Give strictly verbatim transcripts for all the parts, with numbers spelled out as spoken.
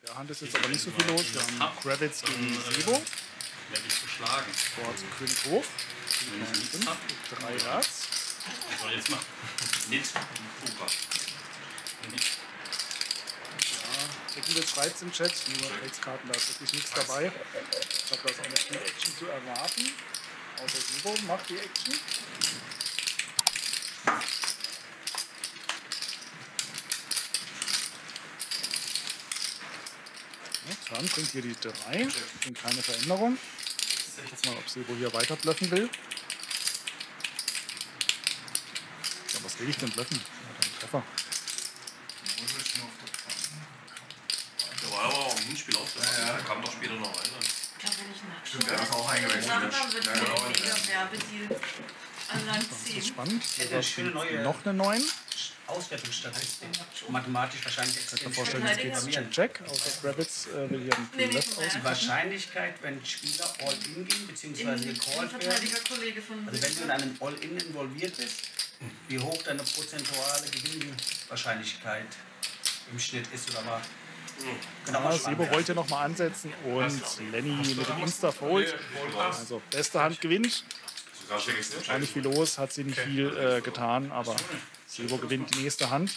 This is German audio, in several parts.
der Hand ist jetzt aber nicht so viel los. Wir haben Kravitz gegen Sebo. Werde ich geschlagen. Dort König hoch. Drei Herz. Ich soll jetzt mal nicht Poker. Ja, Eckenwitz schreibt im Chat, nur Rechtskarten, da ist wirklich nichts dabei. Ich glaube, da ist auch nicht viel Action zu erwarten. Außer Sebo macht die Action. Dann bringt hier die drei. Bringt keine Veränderung. Guck mal, ob Sebo hier weiter bluffen will. Ja, was will ich denn bluffen? Ja, einen Treffer. Der war aber auch im Hinspiel auch so. Ja, ja. Der kam doch später noch rein. Ich glaube, wenn ich nach Stimmt, der ist auch eingewechselt. Dann wird der Werbedeal an Land Das ziehen. ist spannend. Eine schöne neue Noch eine neun. Auswertungsstatistik. Mathematisch wahrscheinlich Ich kann mir extrem vorstellen, jetzt geht es Check Check. Außer Kravitz äh, will hier einen Nee, Left nicht aus. Die Wahrscheinlichkeit, wenn Spieler All-In gehen, beziehungsweise gecallt werden, Verteidiger-Kollege von also wenn du in einem All-In involviert bist, wie hoch deine prozentuale Gewinnwahrscheinlichkeit im Schnitt ist oder mal. Genau, Ja, Sebo wollte noch mal ansetzen und Lenny mit dem Insta-Fold. Also beste Hand gewinnt. War nicht viel los, hat sie nicht viel äh, getan, aber Sebo gewinnt die nächste Hand.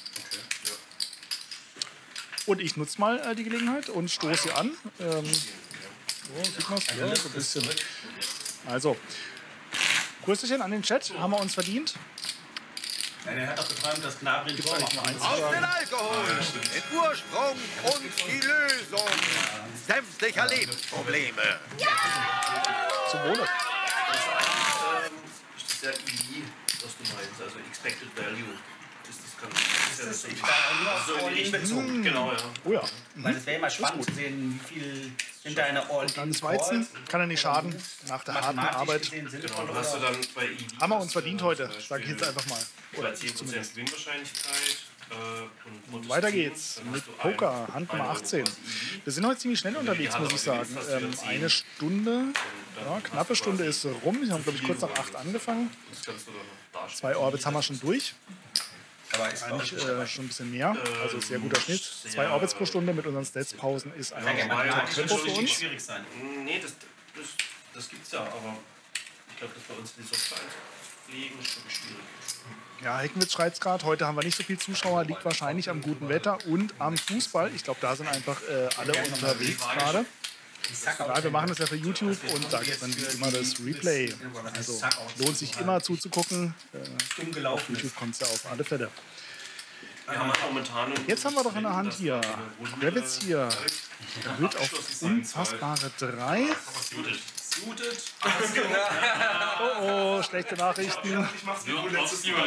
Und ich nutze mal äh, die Gelegenheit und stoße sie an. Ähm, so, sieht man es? Ja, so ein bisschen. Also, Grüßchen an den Chat, haben wir uns verdient. Ja, der hat doch geträumt, dass Gnabry ein Tor macht. Aus den Alkohol, den Ursprung und die Lösung sämtlicher Lebensprobleme. Zum Wohle. Ist das ja E V, was du meinst, also Expected Value. Das, das kann Das ist, ich war nur auf so in die All-In Richtung. bezogen. Genau, ja. Oh ja. Weil es wäre immer spannend zu sehen, wie viel hinter einer All-In Dann Weizen, kann er nicht schaden, nach der harten Arbeit. Genau, dann hast du dann bei E V. Haben wir uns verdient heute, sage ich jetzt einfach mal. Oder zehn Prozent Gewinnwahrscheinlichkeit. Äh, und Weiter geht's mit Poker, Hand Nummer achtzehn. Wir sind heute ziemlich schnell unterwegs, muss ich sagen. Ähm, eine Stunde, ja, knappe Stunde ist rum. Wir haben, glaube ich, kurz nach acht angefangen. Zwei Orbits haben wir schon durch. Eigentlich äh, schon ein bisschen mehr, also sehr guter Schnitt. Zwei Orbits pro Stunde mit unseren Stats-Pausen ist einfach ein Tempo für uns. schwierig sein. Nee, das, das, das gibt's ja, aber ich glaube, dass bei uns die Software einzulegen ist wirklich schwierig. Ja, Heckenwitz schreibt es gerade, heute haben wir nicht so viel Zuschauer, liegt wahrscheinlich am guten Wetter und am Fußball. Ich glaube, da sind einfach äh, alle unterwegs gerade. Ja, wir machen das ja für YouTube und da gibt es dann wie immer das Replay. Also lohnt sich immer zuzugucken. Äh, auf YouTube kommt es ja auf alle Fälle. Wir haben halt momentan Jetzt haben wir doch in der Hand hier Kravitz hier. Erhöht auf unfassbare drei. Suited. Oh oh, schlechte Nachrichten. Ich mach's wie letztes Mal.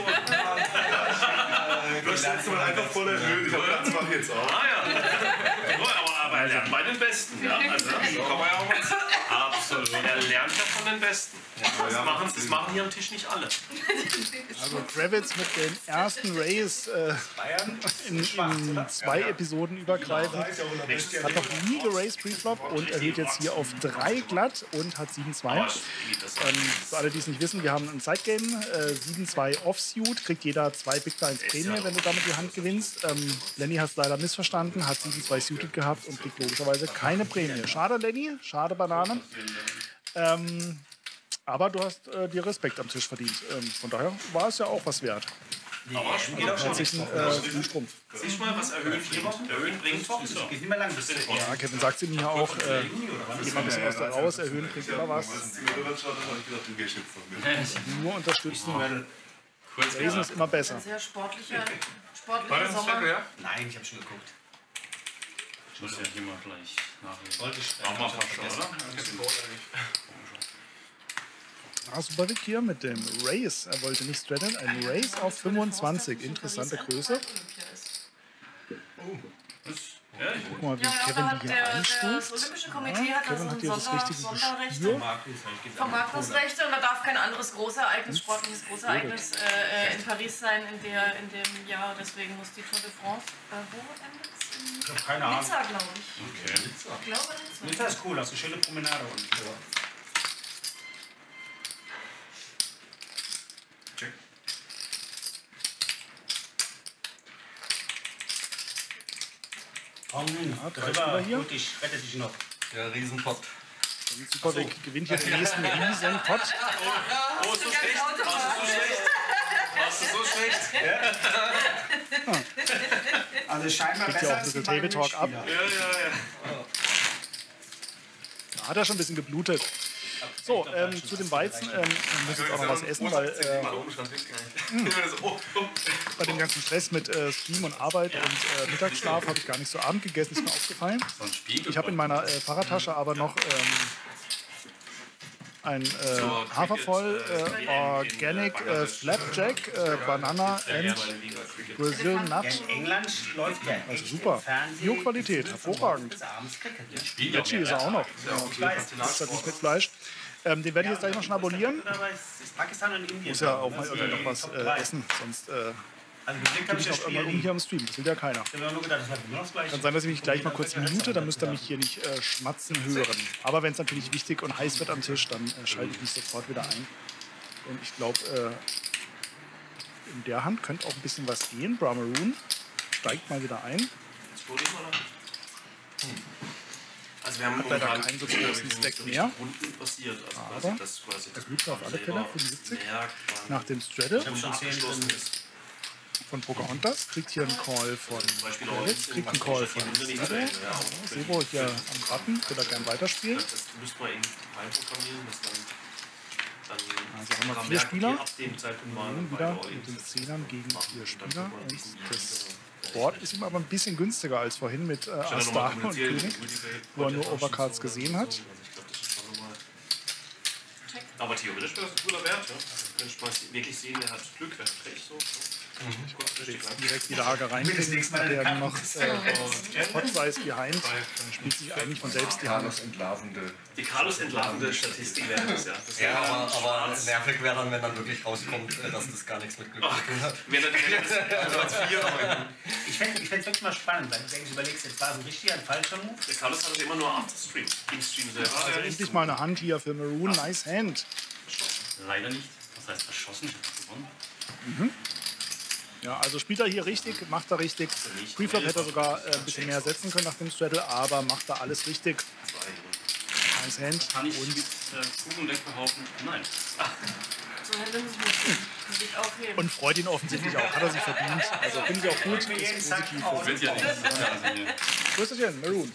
Du hast letztes Mal einfach voll erhöht. Ich hab gedacht, das mach ich jetzt auch. Ah ja. Aber, aber er lernt bei den Besten. Ja? Also, so kann man ja auch mal sagen. Absolut. Er lernt ja von den Besten. Das machen, das machen hier am Tisch nicht alle. Also Kravitz mit den ersten Rays äh, in, in zwei Episoden übergreifend. Hat noch nie geraced Preflop und erhöht jetzt hier auf drei glatt und hat sieben zwei. Ähm, für alle, die es nicht wissen, wir haben ein Sidegame, äh, sieben zwei Offsuit, kriegt jeder zwei Big Blinds Prämie, wenn du damit die Hand gewinnst. Ähm, Lenny hat es leider missverstanden, hat sieben zwei Suited gehabt und kriegt logischerweise keine Prämie. Schade, Lenny, schade, Banane. Ähm, aber du hast äh, dir Respekt am Tisch verdient. Ähm, von daher war es ja auch was wert. Aber geht auch schon Herzlichen äh, Strumpf. Siehst mal, was erhöhen bringt. Erhöhen bringt. Es geht nicht mehr lang bis zum Ja, Kevin sagt es ihm ja auch, äh, geh mal ein bisschen aus der raus, erhöhen kriegt immer was. Nur unterstützen. Raisen ist immer besser. Ein sehr sportlicher, sportlicher Sommer. Nein, ich habe schon geguckt. Ich muss ja hier mal gleich nachlesen. Wollte ich Auch mal fast, oder? Ah, super Vic hier mit dem Race. Er wollte nicht straddlen. Ein Race auf fünfundzwanzig. Interessante Größe. Guck mal, wie Ja, Kevin da die hat hier der, das einstuft. Olympische Komitee Ja, hat Kevin also hat ein hier das Sonder, richtige Sonderrechte, Gespür. Vermarktungsrechte und da darf kein anderes Großereignis, sportliches Großereignis äh, äh, in Paris sein in, der, in dem Jahr. Deswegen muss die Tour de France, äh, wo endet es? Ich habe keine Ahnung. Nizza, glaube ich. Okay. Ich glaube Nizza. Nizza ist cool, hast eine schöne Promenade unten. Komm, Ja, drei drüber, Spieler hier. gut, ich rette dich noch. Ja, Riesenpott. Superweg gewinnt hier den nächsten riesen Pot. Oh, ist so schlecht. Warst du so schlecht? Warst du so schlecht? Also scheinbar Kriegt ja auch ein bisschen Table Talk ab. Ja, ja, ja. Da hat er schon ein bisschen geblutet. So, ähm, zu dem Weizen ähm, wir müssen jetzt auch noch was essen, weil äh, bei dem ganzen Stress mit äh, Stream und Arbeit und äh, Mittagsschlaf habe ich gar nicht so Abend gegessen, ist mir aufgefallen. Ich habe in meiner äh, Fahrradtasche aber noch ähm, ein äh, Hafervoll äh, Organic äh, Flapjack, äh, Banana and Brazil Nut. In England läuft ja Also super. Bio-Qualität, hervorragend. Veggie ist er auch noch. Ja, okay. Das ist halt nicht mit Fleisch. Ähm, den werde ich jetzt gleich mal schnabulieren. Pakistan und Indien. Muss ja auch mal irgendwie noch was äh, essen, sonst äh, Also geblickt habe bin ich ich das noch Spiel irgendwann um nie. hier am Stream. Das will ja keiner. Ich habe nur gedacht, das war genau das Gleiche. Kann sein, dass ich mich gleich mal kurz mute, dann müsst ihr mich hier nicht äh, schmatzen hören. Aber wenn es natürlich wichtig und heiß wird am Tisch, dann äh, schalte ich mich sofort wieder ein. Und ich glaube, äh, in der Hand könnte auch ein bisschen was gehen. Brahmaroon steigt mal wieder ein. Also wir haben Hat leider keinen so großen Stack mehr. Runden passiert. Also Aber quasi das quasi das blüht auf alle Fälle, fünfundsiebzig. merkt man, Nach dem Straddle schon abgeschlossen ist. von Pocahontas kriegt hier einen Call von Beispiel auch David, kriegt einen Call von Sebo. Ja, Sebo hier am Button, will er gerne weiterspielen. Das müsste man irgendwie einprogrammieren, dass dann, dann Also haben wir man vier merkt, Spieler. okay, ab dem Zeitpunkt waren Nun wir wieder bei mit den All-Ins. Zehnern gegen vier Spieler. Und das das Board ist ihm aber ein bisschen günstiger als vorhin mit äh, Ass, Dame und König, wo er nur Overcards gesehen hat. Aber theoretisch wäre das ein cooler Wert. Ja. Wenn ich mal wirklich sehen, der hat Glück, wer hat Pech. So. Direkt wieder Hager rein. Hat er nur noch äh, Hot Size Behind. Dann spielt sich eigentlich von selbst die Hand. entlarvende. Die Carlos entlarvende Statistik wäre das, ja. Das Ja, wäre aber, dann aber schwarz. nervig wäre dann, wenn dann wirklich rauskommt, äh, dass das gar nichts mit Glück zu tun hat. Wäre dann also als vier, aber Ich fände es wirklich mal spannend, weil du denkst, überlegst, jetzt war es ein richtiger, ein falscher Move. der Carlos hat das immer nur after Stream. Im Stream selber. Also endlich mal eine Hand hier für Maroon. Nice Hand. Leider nicht. Das heißt verschossen, ich habe gewonnen. Ja, also spielt er hier richtig, macht er richtig. Preflop hätte er sogar äh, ein bisschen mehr setzen können nach dem Straddle, aber macht er alles richtig. Nice Hand. Kann ich Und mit äh, Kuchendeck behaupten? Nein. So hätte man sich muss ich aufheben. Und freut ihn offensichtlich auch. Hat er sich verdient. Also finde ich auch gut. Ist positiv. Wird ja nichts. Also hier. Grüßerchen, Maroon.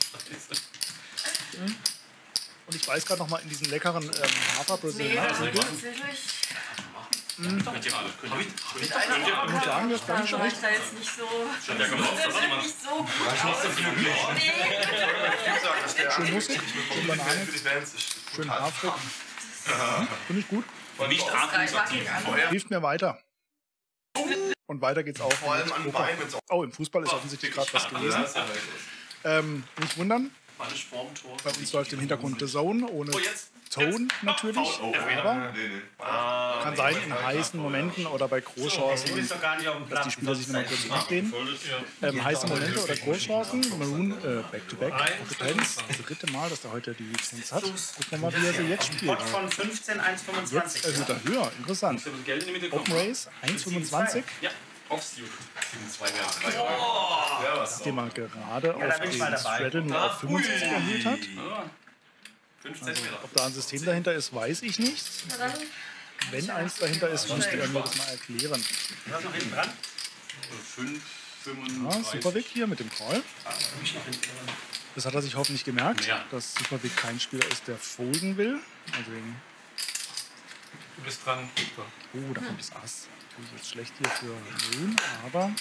Und ich weiß gerade noch mal in diesen leckeren ähm, Hafer Brazil Nee, Nut also Kugeln. tatsächlich. Könnt ihr alle. Könnt ihr. Ich muss sagen, das ist gar nicht Also war ich schlecht. da jetzt nicht so. Ja, komm auf, das ist jemand. Nicht so gut aus. Nee. Schön nussig, schön Banane, schön hafrig. Finde ich gut. Nicht Ich mag atmungsaktiv. ihn an. Hilft mir weiter. Und weiter geht's auch. Vor allem an mit Bein, Poker. wenn's auch Oh, im Fußball ist offensichtlich gerade was gewesen. Ähm, nicht wundern, Spanisch vorm Tor. bei uns läuft im Hintergrund The Zone, ohne Oh, jetzt. Tone natürlich. Aber Nee, nee. kann sein in heißen Momenten oder bei Du Großchancen, bist doch gar nicht auf dem dass Platz. die Spieler sich nochmal kurz zurücklehnen. Ähm, heiße Momente oder Großchancen. Maroon äh, back-to-back. Depends. Das dritte Mal, dass er heute die Lizenz hat. Gucken wir mal, wie er sie jetzt spielt. Pot von fünfzehn, eins Komma Jetzt fünfundzwanzig. erhöht er höher. Interessant. Das Geld in die Mitte Open kommen. Race eins Komma fünfundzwanzig. Ja, aufs Duke. sieben zwei wäre Ja, was? Nachdem er gerade da auf bin ich den mal dabei. Straddle nur auf fünfundsiebzig erhöht hat. fünf Zentimeter. Ob da ein System dahinter ist, weiß ich nicht. Na dann. Wenn eins dahinter ist, müsste er mir das mal erklären. Was noch hinten dran? fünf, Ja, fünfunddreißig. Supervic hier mit dem Call. Das hat er sich hoffentlich gemerkt, Ja. dass Supervic kein Spieler ist, der folden will. Also, Du bist dran. oh, da kommt das Ass. Natürlich jetzt schlecht hier für Maroon, aber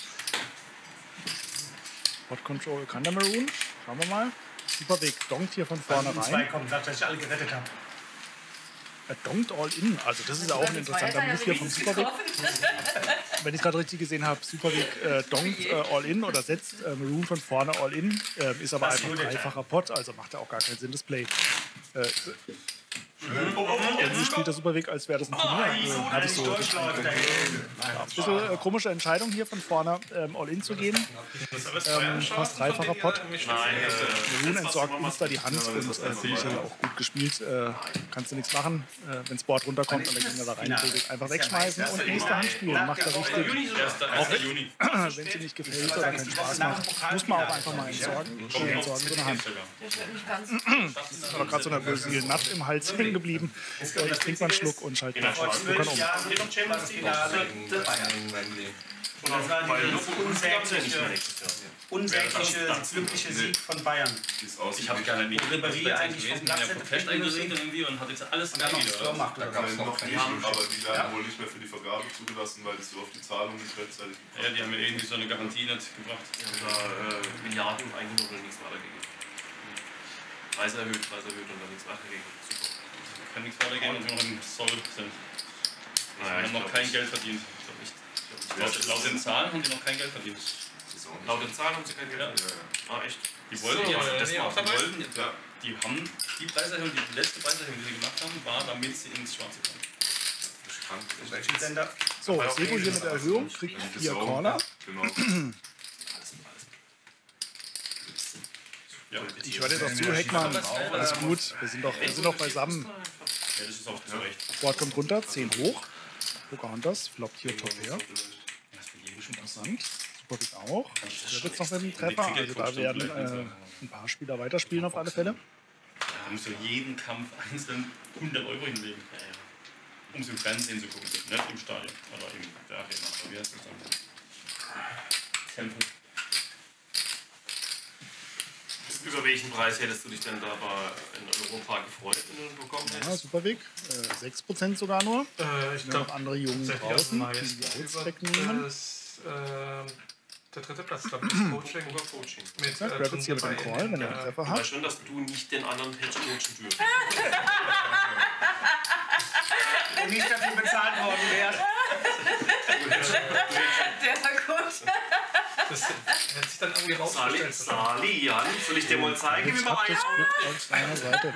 Pot Control kann der Maroon. Schauen wir mal. Supervic donkt hier von vorne Zwei rein. kommen, sagt, dass ich alle gerettet habe. Er donkt all in. Also das ist ja auch ein interessanter Move hier von Supervic. Wenn ich es gerade richtig gesehen habe, Supervic äh, donkt äh, all in oder setzt äh, Maroon von vorne all in. Äh, ist aber Das ist einfach gut, dreifacher Pot, also macht er auch gar keinen Sinn, das Play. Äh, Irgendwie spielt der Superweg, als wäre das ein Turnier. Also, hatte ich so ja, ein bisschen äh, komische Entscheidung hier von vorne, ähm, All-In zu gehen. Ähm, fast dreifacher Pot. Rune entsorgt uns da die Hand und äh, finde ich dann auch gut gespielt. Äh, kannst du nichts machen. Äh, wenn das Board runterkommt und der Gegner da rein einfach wegschmeißen und nächste Hand spielen. Macht er richtig. Auch wenn sie nicht gefällt oder keinen Spaß macht, muss man auch einfach mal entsorgen. Und entsorgen so eine Hand. Ist aber gerade so eine böse Natt im Hals hängen geblieben. Jetzt trinkt man einen Schluck und schaltet den Schluckern um. Und das war dieses unsägliche, unsägliche, glückliche Sieg von Bayern. Ich habe gerne mit Ribéry eigentlich vom Platz hätte fest eingesehen irgendwie und hat jetzt alles und dann noch das Tor macht. Da gab es noch die haben, aber die werden wohl nicht mehr für die Vergabe zugelassen, weil das so auf die Zahlung nicht rechtzeitig gebracht. Ja, die haben ja irgendwie so eine Garantie nicht gebracht. Die haben da äh, Milliarden eingenommen und nichts weitergegeben. Preis erhöht, Preis erhöht und dann nichts weitergegeben. Super. Kann nichts weitergehen und wir noch im Soll sind. Naja, wir haben noch kein nicht. Geld verdient. Ich glaube nicht. Laut, laut den Zahlen haben die noch kein Geld verdient. Laut den Zahlen haben sie kein Geld verdient? Ja. Ah, echt? Die wollten so, ja, das nee, auch die wollten, ja. Die haben die Preiserhöhung, die letzte Preiserhöhung, die sie gemacht haben, war, damit sie ins Schwarze kommen. So, Sebo hier mit der Erhöhung, kriegt vier Corner. Genau. Ja. Ich höre dir doch zu, Heckmann. Alles gut, wir sind doch, wir sind doch beisammen. Ja, das ist auch zu Recht. Board kommt runter, zehn hoch. Pocahontas floppt hier top her. Interessant. Superweg auch. Der wird noch mit dem Treffer. Also da werden äh, ein paar Spieler weiterspielen auf alle Fälle. Da musst du jeden Kampf einzeln hundert Euro hinlegen. Ja, ja. Um es im Fernsehen zu gucken. Nicht im Stadion oder in der Arena. Aber wie heißt das dann? Tempel. Über welchen Preis hättest du dich denn da in Europa gefreut, wenn du bekommen hättest? Ja, Superweg. Äh, sechs Prozent sogar nur. Äh, ich glaube, noch andere Jungen draußen, die die Outs wegnehmen. Das, äh, der dritte Platz, glaube ich, ist Coaching. Über Coaching. Mit, Ja, äh, Rabbits hier mit dem Call, wenn er einen Treffer Ich weiß hat. schon, dass du nicht den anderen Hedge coachen dürfen. Und nicht dafür bezahlt worden wäre. Der war gut. Das hat sich dann irgendwie Sali, rausgestellt. Sali, Jan, soll ich dir mal zeigen, wie man Hat das Glück auf seiner Seite.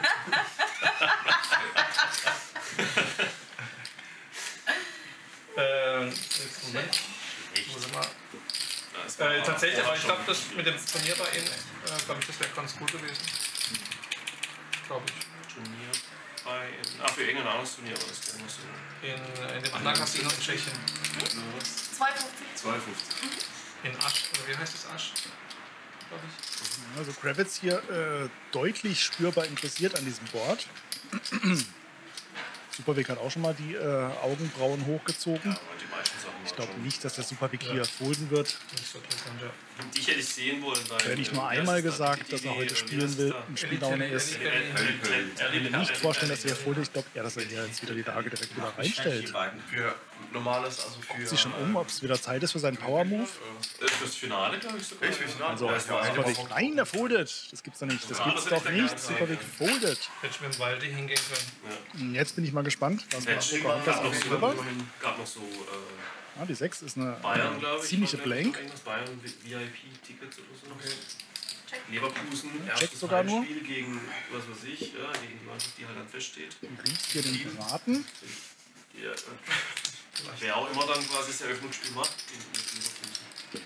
Äh, jetzt Moment. Muss ich mal. Äh, tatsächlich, aber ich glaube, das mit dem Turnier bei Ihnen, äh, glaube ich, das wäre ganz gut gewesen. Glaube ich. Turnier bei. Ah, für irgendein anderes Turnier, aber das kennen wir so. In, in dem anderen Casino in Tschechien. zwei fünfzig. zwei fünfzig. In Asch, oder wie heißt das Asch? Glaube ich. Also Kravitz hier äh, deutlich spürbar interessiert an diesem Board. Superweg hat auch schon mal die äh, Augenbrauen hochgezogen. Ja, aber die meisten Sachen Ich glaube nicht, dass der Superweg hier folgen wird. Nicht so interessant, ja. Dich hätte ich sehen wollen. Er hat nicht nur einmal gesagt, dass er heute spielen will und Spiellaune ist. Ich kann mir nicht vorstellen, dass er folgt. Ich glaube eher, dass er hier jetzt wieder die Lage direkt wieder reinstellt. Für normales, also für. Guckt sich schon um, ob es wieder Zeit ist für seinen Power-Move. Fürs Finale, glaube ich sogar. Also Superweg, nein, der foldet. Das gibt's doch nicht. Das gibt's doch nicht. Superweg foldet. Hätte ich mit dem Waldi hingehen können. Jetzt bin ich mal gespannt, was macht Es Pocahontas gab noch auf so, Silber. gab noch so äh, Ja, die sechs ist eine Bayern, glaube ich. ziemliche war, glaub ich, Blank. noch irgendwas. Bayern V I P-Tickets oder so. Check. Leverkusen, Check erstes sogar nur. Heimspiel gegen, was weiß ich, ja, gegen die Mannschaft, die halt dann feststeht. Du riechst hier den Piraten. Die, äh, wer auch immer dann quasi das Eröffnungsspiel macht. Gegen Leverkusen.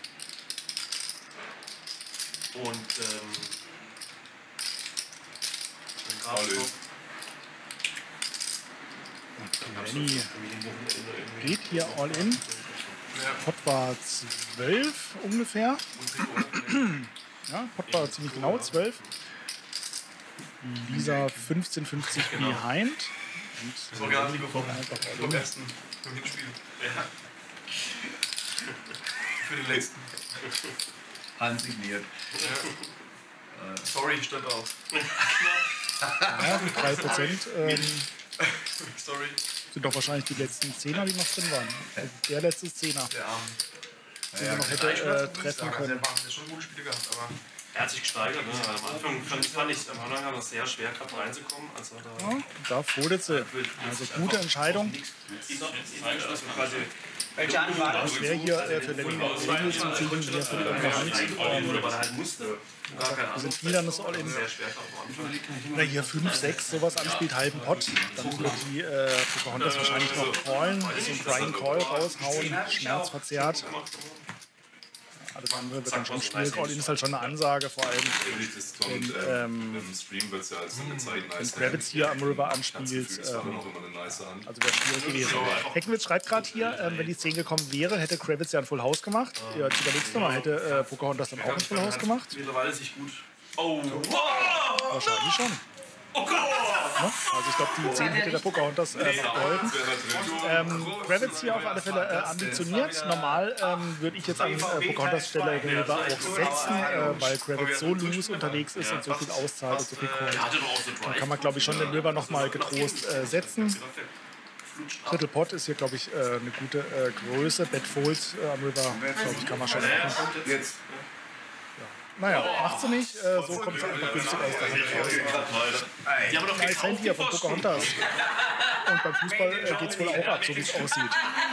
Und ähm, dann gab es noch Lenny geht hier all in. Pot war zwölf ungefähr. Ja, Pot war ziemlich genau zwölf. Lisa fünfzehn fünfzig behind. Das war gar nicht gekommen. Einfach all Vom in. ersten Hinspiel. ja, Für den letzten. Handsigniert. Sorry, stand auf. Ja, drei Prozent ähm, Sorry. sind doch wahrscheinlich die letzten Zehner, die noch drin waren. Also der letzte Zehner, Der Arm. den er noch hätte äh, treffen können. Er hat schon gute Spiele gehabt, aber. er hat sich gesteigert. Ne? Am Anfang fand, fand ich am Anfang war es sehr schwer, gerade reinzukommen. Also da Ja, da foldet sie. Also gute Entscheidung. Ich sag, ich sag, dass wir quasi Welche Anfrage? Das wäre hier äh, für Lenny noch Regel zu kriegen, hier für die andere Hand. Ähm, wir sind wieder das All-In. Wenn er hier fünf, sechs sowas anspielt, halben Pot, dann wird die äh, Pocahontas wahrscheinlich noch callen, so einen Crying Call raushauen, schmerzverzerrt. Alles andere wird dann schon schwierig. All-In ist halt schon eine Ansage, vor allem wenn, ähm, wenn Kravitz hier am River anspielt. Ähm, also wäre schwierig gewesen. Heckenwitz schreibt gerade hier, ähm, wenn die zehn gekommen wäre, hätte Kravitz ja ein Full House gemacht. Ja, jetzt überlegst du mal, hätte äh, Pocahontas dann auch ein Full House gemacht? Mittlerweile ist sich gut. Oh, wahrscheinlich schon. Oh Gott! Ja, also ich glaube, die zehn hätte der Pocahontas äh, noch geholfen. Ähm, Kravitz hier auf alle Fälle äh, ambitioniert. Normal ähm, würde ich jetzt an äh, Pocahontas Stelle den River auch setzen, äh, weil Kravitz so loose unterwegs ist und so viel auszahlt und so viel callt. Dann kann man, glaube ich, schon den River noch mal getrost äh, setzen. Triple Pot ist hier, glaube ich, äh, eine gute äh, Größe. Bet Fold äh, am River, glaube ich, kann man schon machen. Naja, macht sie nicht, äh, so kommt es einfach günstig aus der Hand raus. Die haben doch Nice Hand hier von Pocahontas. Und beim Fußball äh, geht es wohl auch ab, so wie es aussieht.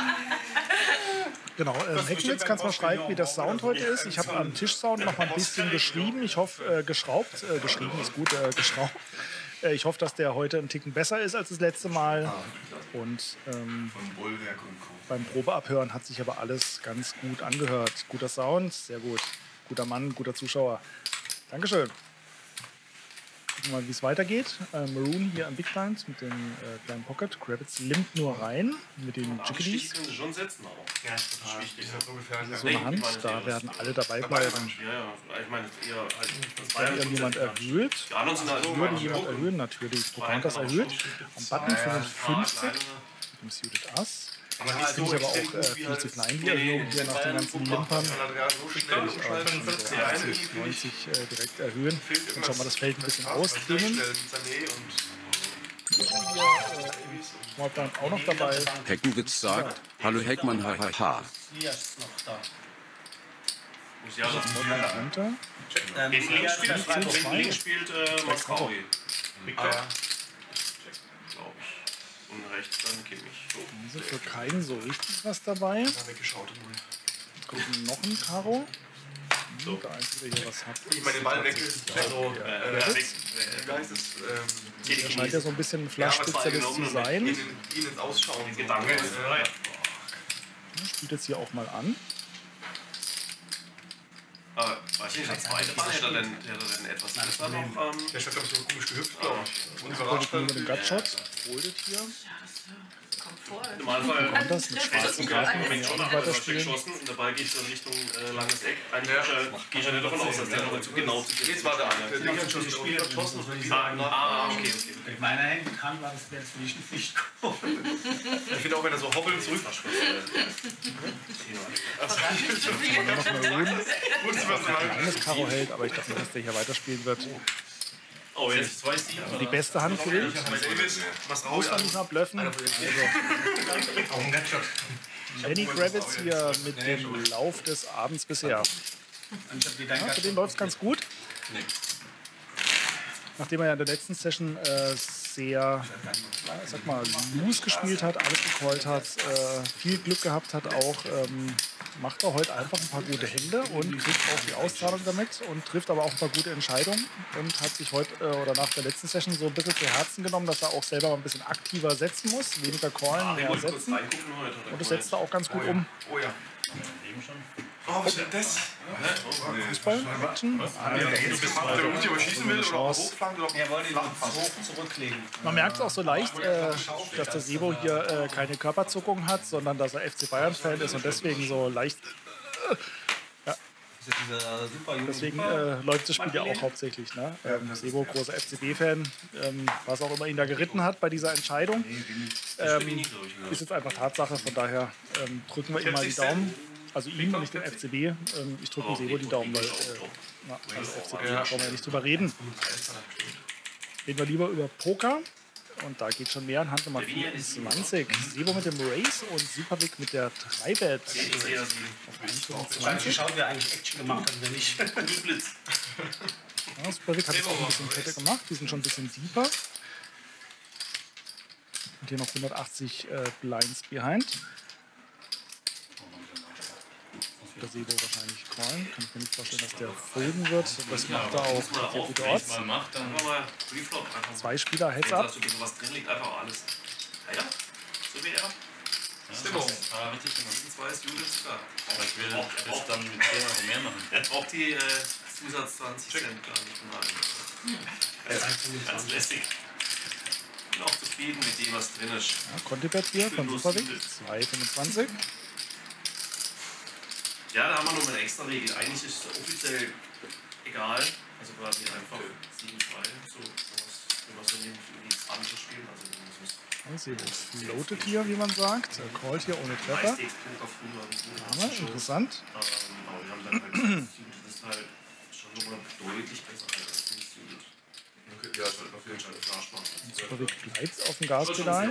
Genau, ähm, Heckenwitz, kannst du mal schreiben, wie der Sound heute ist. Ich habe am Tischsound noch mal ein bisschen geschrieben. Ich hoffe, äh, geschraubt. Äh, geschrieben ist gut, äh, geschraubt. Äh, ich hoffe, dass der heute ein Ticken besser ist als das letzte Mal. Und ähm, beim Probeabhören hat sich aber alles ganz gut angehört. Guter Sound, sehr gut. Guter Mann, guter Zuschauer. Dankeschön. Gucken wir mal, wie es weitergeht. Äh, Maroon hier am Big Blind mit dem äh, kleinen Pocket. Kravitz limmt nur rein mit den Chickadees. können sie schon setzen, aber. Ja, das ist wichtig. So eine Hand, da werden alle dabei bleiben. Ja, ja, ich meine, eher als da wird jemand erhöht. Würde jemand erhöhen, natürlich. Pocahontas erhöht. Am Button fünfundfünfzig. Mit dem Suited Ass. Das finde ich aber auch äh, viel zu klein, die Erhöhung hier nach den ganzen Limpern. So achtzig, neunzig äh, direkt erhöhen. Dann schauen wir das Feld ein bisschen ausdehnen. Hier äh, auch noch dabei. Heckenwitz sagt, hallo Heckmann, ha ha ha. Hier ist noch da. Runter. Links spielt Mascaui. Rechts dann Kimmich. So. Also für keinen so richtig was dabei. Gucken noch ein Karo. So. Der Einzige, der hier was hat. Ich meine, den Ball weg ist. Also, äh, äh, der scheint ja so ein bisschen ein Flash-Spezialist zu sein. Ihn ins Ausschauen. Gedanke. Spielt jetzt hier auch mal an. Aber weiß ich nicht, der zweite Ball hätte er denn, hätte er denn etwas besser noch. Ähm, der hat, glaube ich, so komisch gehüpft, glaube ich. Und überrascht mit dem Gutshot. Holdet hier. Kommt vor. Normalfall das mit schwarzen Karten, wenn ich auch nicht weiterspielen. Und dabei geht es in Richtung äh, langes Eck. Eigentlich ja. gehe ich ja nicht davon aus, dass der noch zu genau zu Jetzt war der andere. Der hat schon das Spiel geschossen. Ah, okay, okay. Mit meiner Hand war das jetzt nicht ein Pflichtgoal. Ich finde auch, wenn er so hoppeln zurück. Eines Karo hält, aber ich dachte nicht, dass der hier weiterspielen wird. Oh, jetzt weiß ich. Die beste Hand für dich. Was raus an diesem Blöffen. Also. Lenny Kravitz hier mit dem Lauf des Abends bisher. Ja, für den läuft es ganz gut. Nachdem er ja in der letzten Session äh, sehr, sag mal, loose gespielt hat, alles gecallt hat, äh, viel Glück gehabt hat auch, ähm, macht er heute einfach ein paar gute Hände und kriegt auch die Auszahlung damit und trifft aber auch ein paar gute Entscheidungen und hat sich heute äh, oder nach der letzten Session so ein bisschen zu Herzen genommen, dass er auch selber mal ein bisschen aktiver setzen muss, weniger callen, mehr setzen, und das setzt er auch ganz gut um. Oh ja. Oh, was ist denn das? Fußball? Action? Der muss aber schießen will oder hochflanken oder er wollte ihn hoch zurücklegen. Man merkt es auch so leicht, äh, dass der Sebo hier äh, keine Körperzuckung hat, sondern dass er F C Bayern-Fan ist und deswegen so leicht. Äh, ja. Deswegen äh, läuft das Spiel ja auch hauptsächlich. Ne? Ähm, Sebo, großer F C B-Fan, ähm, was auch immer ihn da geritten hat bei dieser Entscheidung. Ähm, ist jetzt einfach Tatsache, von daher ähm, drücken wir ihm mal die Daumen. Also ihm und nicht dem F C B. Ähm, ich drücke dem Sebo die Daumen, weil äh, na, also F C B brauchen wir ja nicht drüber reden. Reden wir lieber über Poker. Und da geht schon mehr an Hand Nummer vierundzwanzig. Sebo mit dem Race und Superbig mit der drei Bet. Manche schauen, wer eigentlich Action gemacht hat, wenn nicht. Ja, Superbig hat jetzt auch ein bisschen fetter gemacht. Die sind schon ein bisschen deeper. Und hier noch hundertachtzig äh, Blinds behind. der Sebo wahrscheinlich callen. Kann ich mir nicht vorstellen, dass der folgen wird. Das macht er auch sehr gute Odds. Zwei Spieler, Heads up. Was drin liegt, einfach alles. Ah ja, so wie er. Sebo. Ah, richtig genau. Zwei ist Judith sogar. Aber ich will das dann mit zehn Euro mehr machen. Er braucht die äh, Zusatz zwanzig Cent gar nicht mal. Ganz lässig. Ich bin auch zufrieden mit dem, was drin ist. Ja, Contibet hier von Superwig. zwei Komma fünfundzwanzig. Ja, da haben wir noch eine extra Regel. Eigentlich ist es offiziell egal. Also quasi einfach sieben zwei. So, wenn wir so nichts anderes spielen. Also Sebo floatet hier, wie man sagt. Er callt hier ohne Treffer. Ja, interessant. Aber wir haben dann halt das ist halt schon nochmal deutlich besser als das Unit. Ja, es wird auf jeden Fall eine Flashbahn. Superwig bleibt auf dem Gaspedal.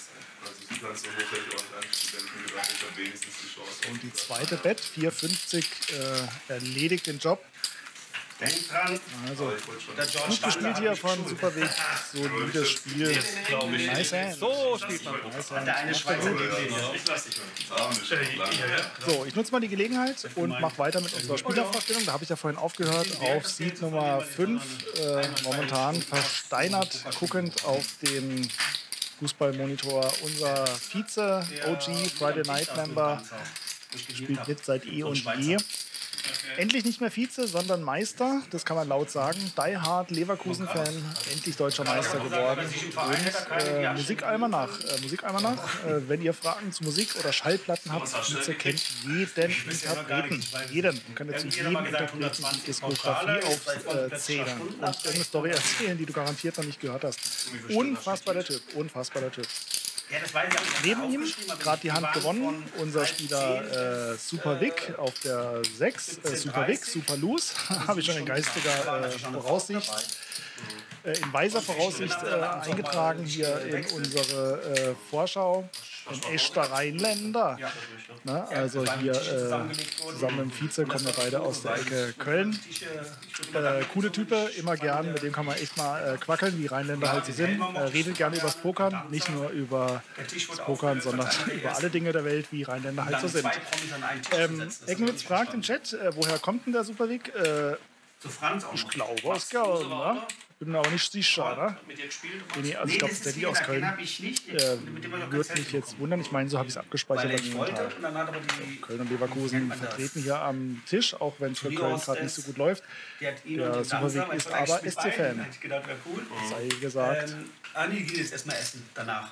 Und die zweite Bet, vier fünfzig, äh, erledigt den Job. Denk dran. Also, gut gespielt hier von Superwig. Solides Spiel. Nice Hand. So spielt man. Nice Hand. Der eine Schweizer Ich lasse dich mal. So, ich nutze mal die Gelegenheit und mache weiter mit unserer Spielervorstellung. Da habe ich ja vorhin aufgehört auf Seed Nummer fünf. Äh, momentan versteinert guckend auf den Fußballmonitor. Unser Vize-O G, Friday Night Member, spielt mit seit eh und je. Endlich nicht mehr Vize, sondern Meister, das kann man laut sagen. Die Hard Leverkusen-Fan, endlich deutscher Meister geworden. Und äh, Musikalmanach, äh, Musikalmanach äh, wenn ihr Fragen zu Musik oder Schallplatten habt, Vize kennt jeden Interpreten. Jeden. Man kann zu jedem Interpreten die Diskografie aufzählen und irgendeine Story erzählen, die du garantiert noch nicht gehört hast. Unfassbar der Typ, unfassbar der Typ. Ja, das weiß ich auch. Neben ihm gerade die Hand gewonnen, unser Spieler äh, Super Vic auf der sechs, äh, Super Vic, Super Loose, habe ich schon in geistiger äh, Voraussicht, äh, in weiser Voraussicht äh, eingetragen hier in unsere äh, Vorschau. Ein echter Rheinländer. Ne? Also hier äh, zusammen mit dem Vize kommen wir beide aus der Ecke Köln. Äh, coole Type, immer gern, mit dem kann man echt mal äh, quackeln, wie Rheinländer halt so sind. Äh, redet gerne über das Pokern, nicht nur über das Pokern, sondern über alle Dinge der Welt, wie Rheinländer halt so sind. Ähm, Eckenwitz fragt im Chat, äh, woher kommt denn der Superwig? Äh, ich glaube aus Köln, ne? Bin mir aber nicht sicher, oder? Mit dir gespielt? Nee, also ich glaube, es ist der die aus Köln. Äh, würde mich jetzt wundern. Ich meine, so habe ich es abgespeichert. Köln und Leverkusen vertreten hier am Tisch, auch wenn es für Köln gerade nicht so gut läuft. Der Superwig ist aber S C-Fan. Sei gesagt. Ähm, Andi geht jetzt erstmal essen danach.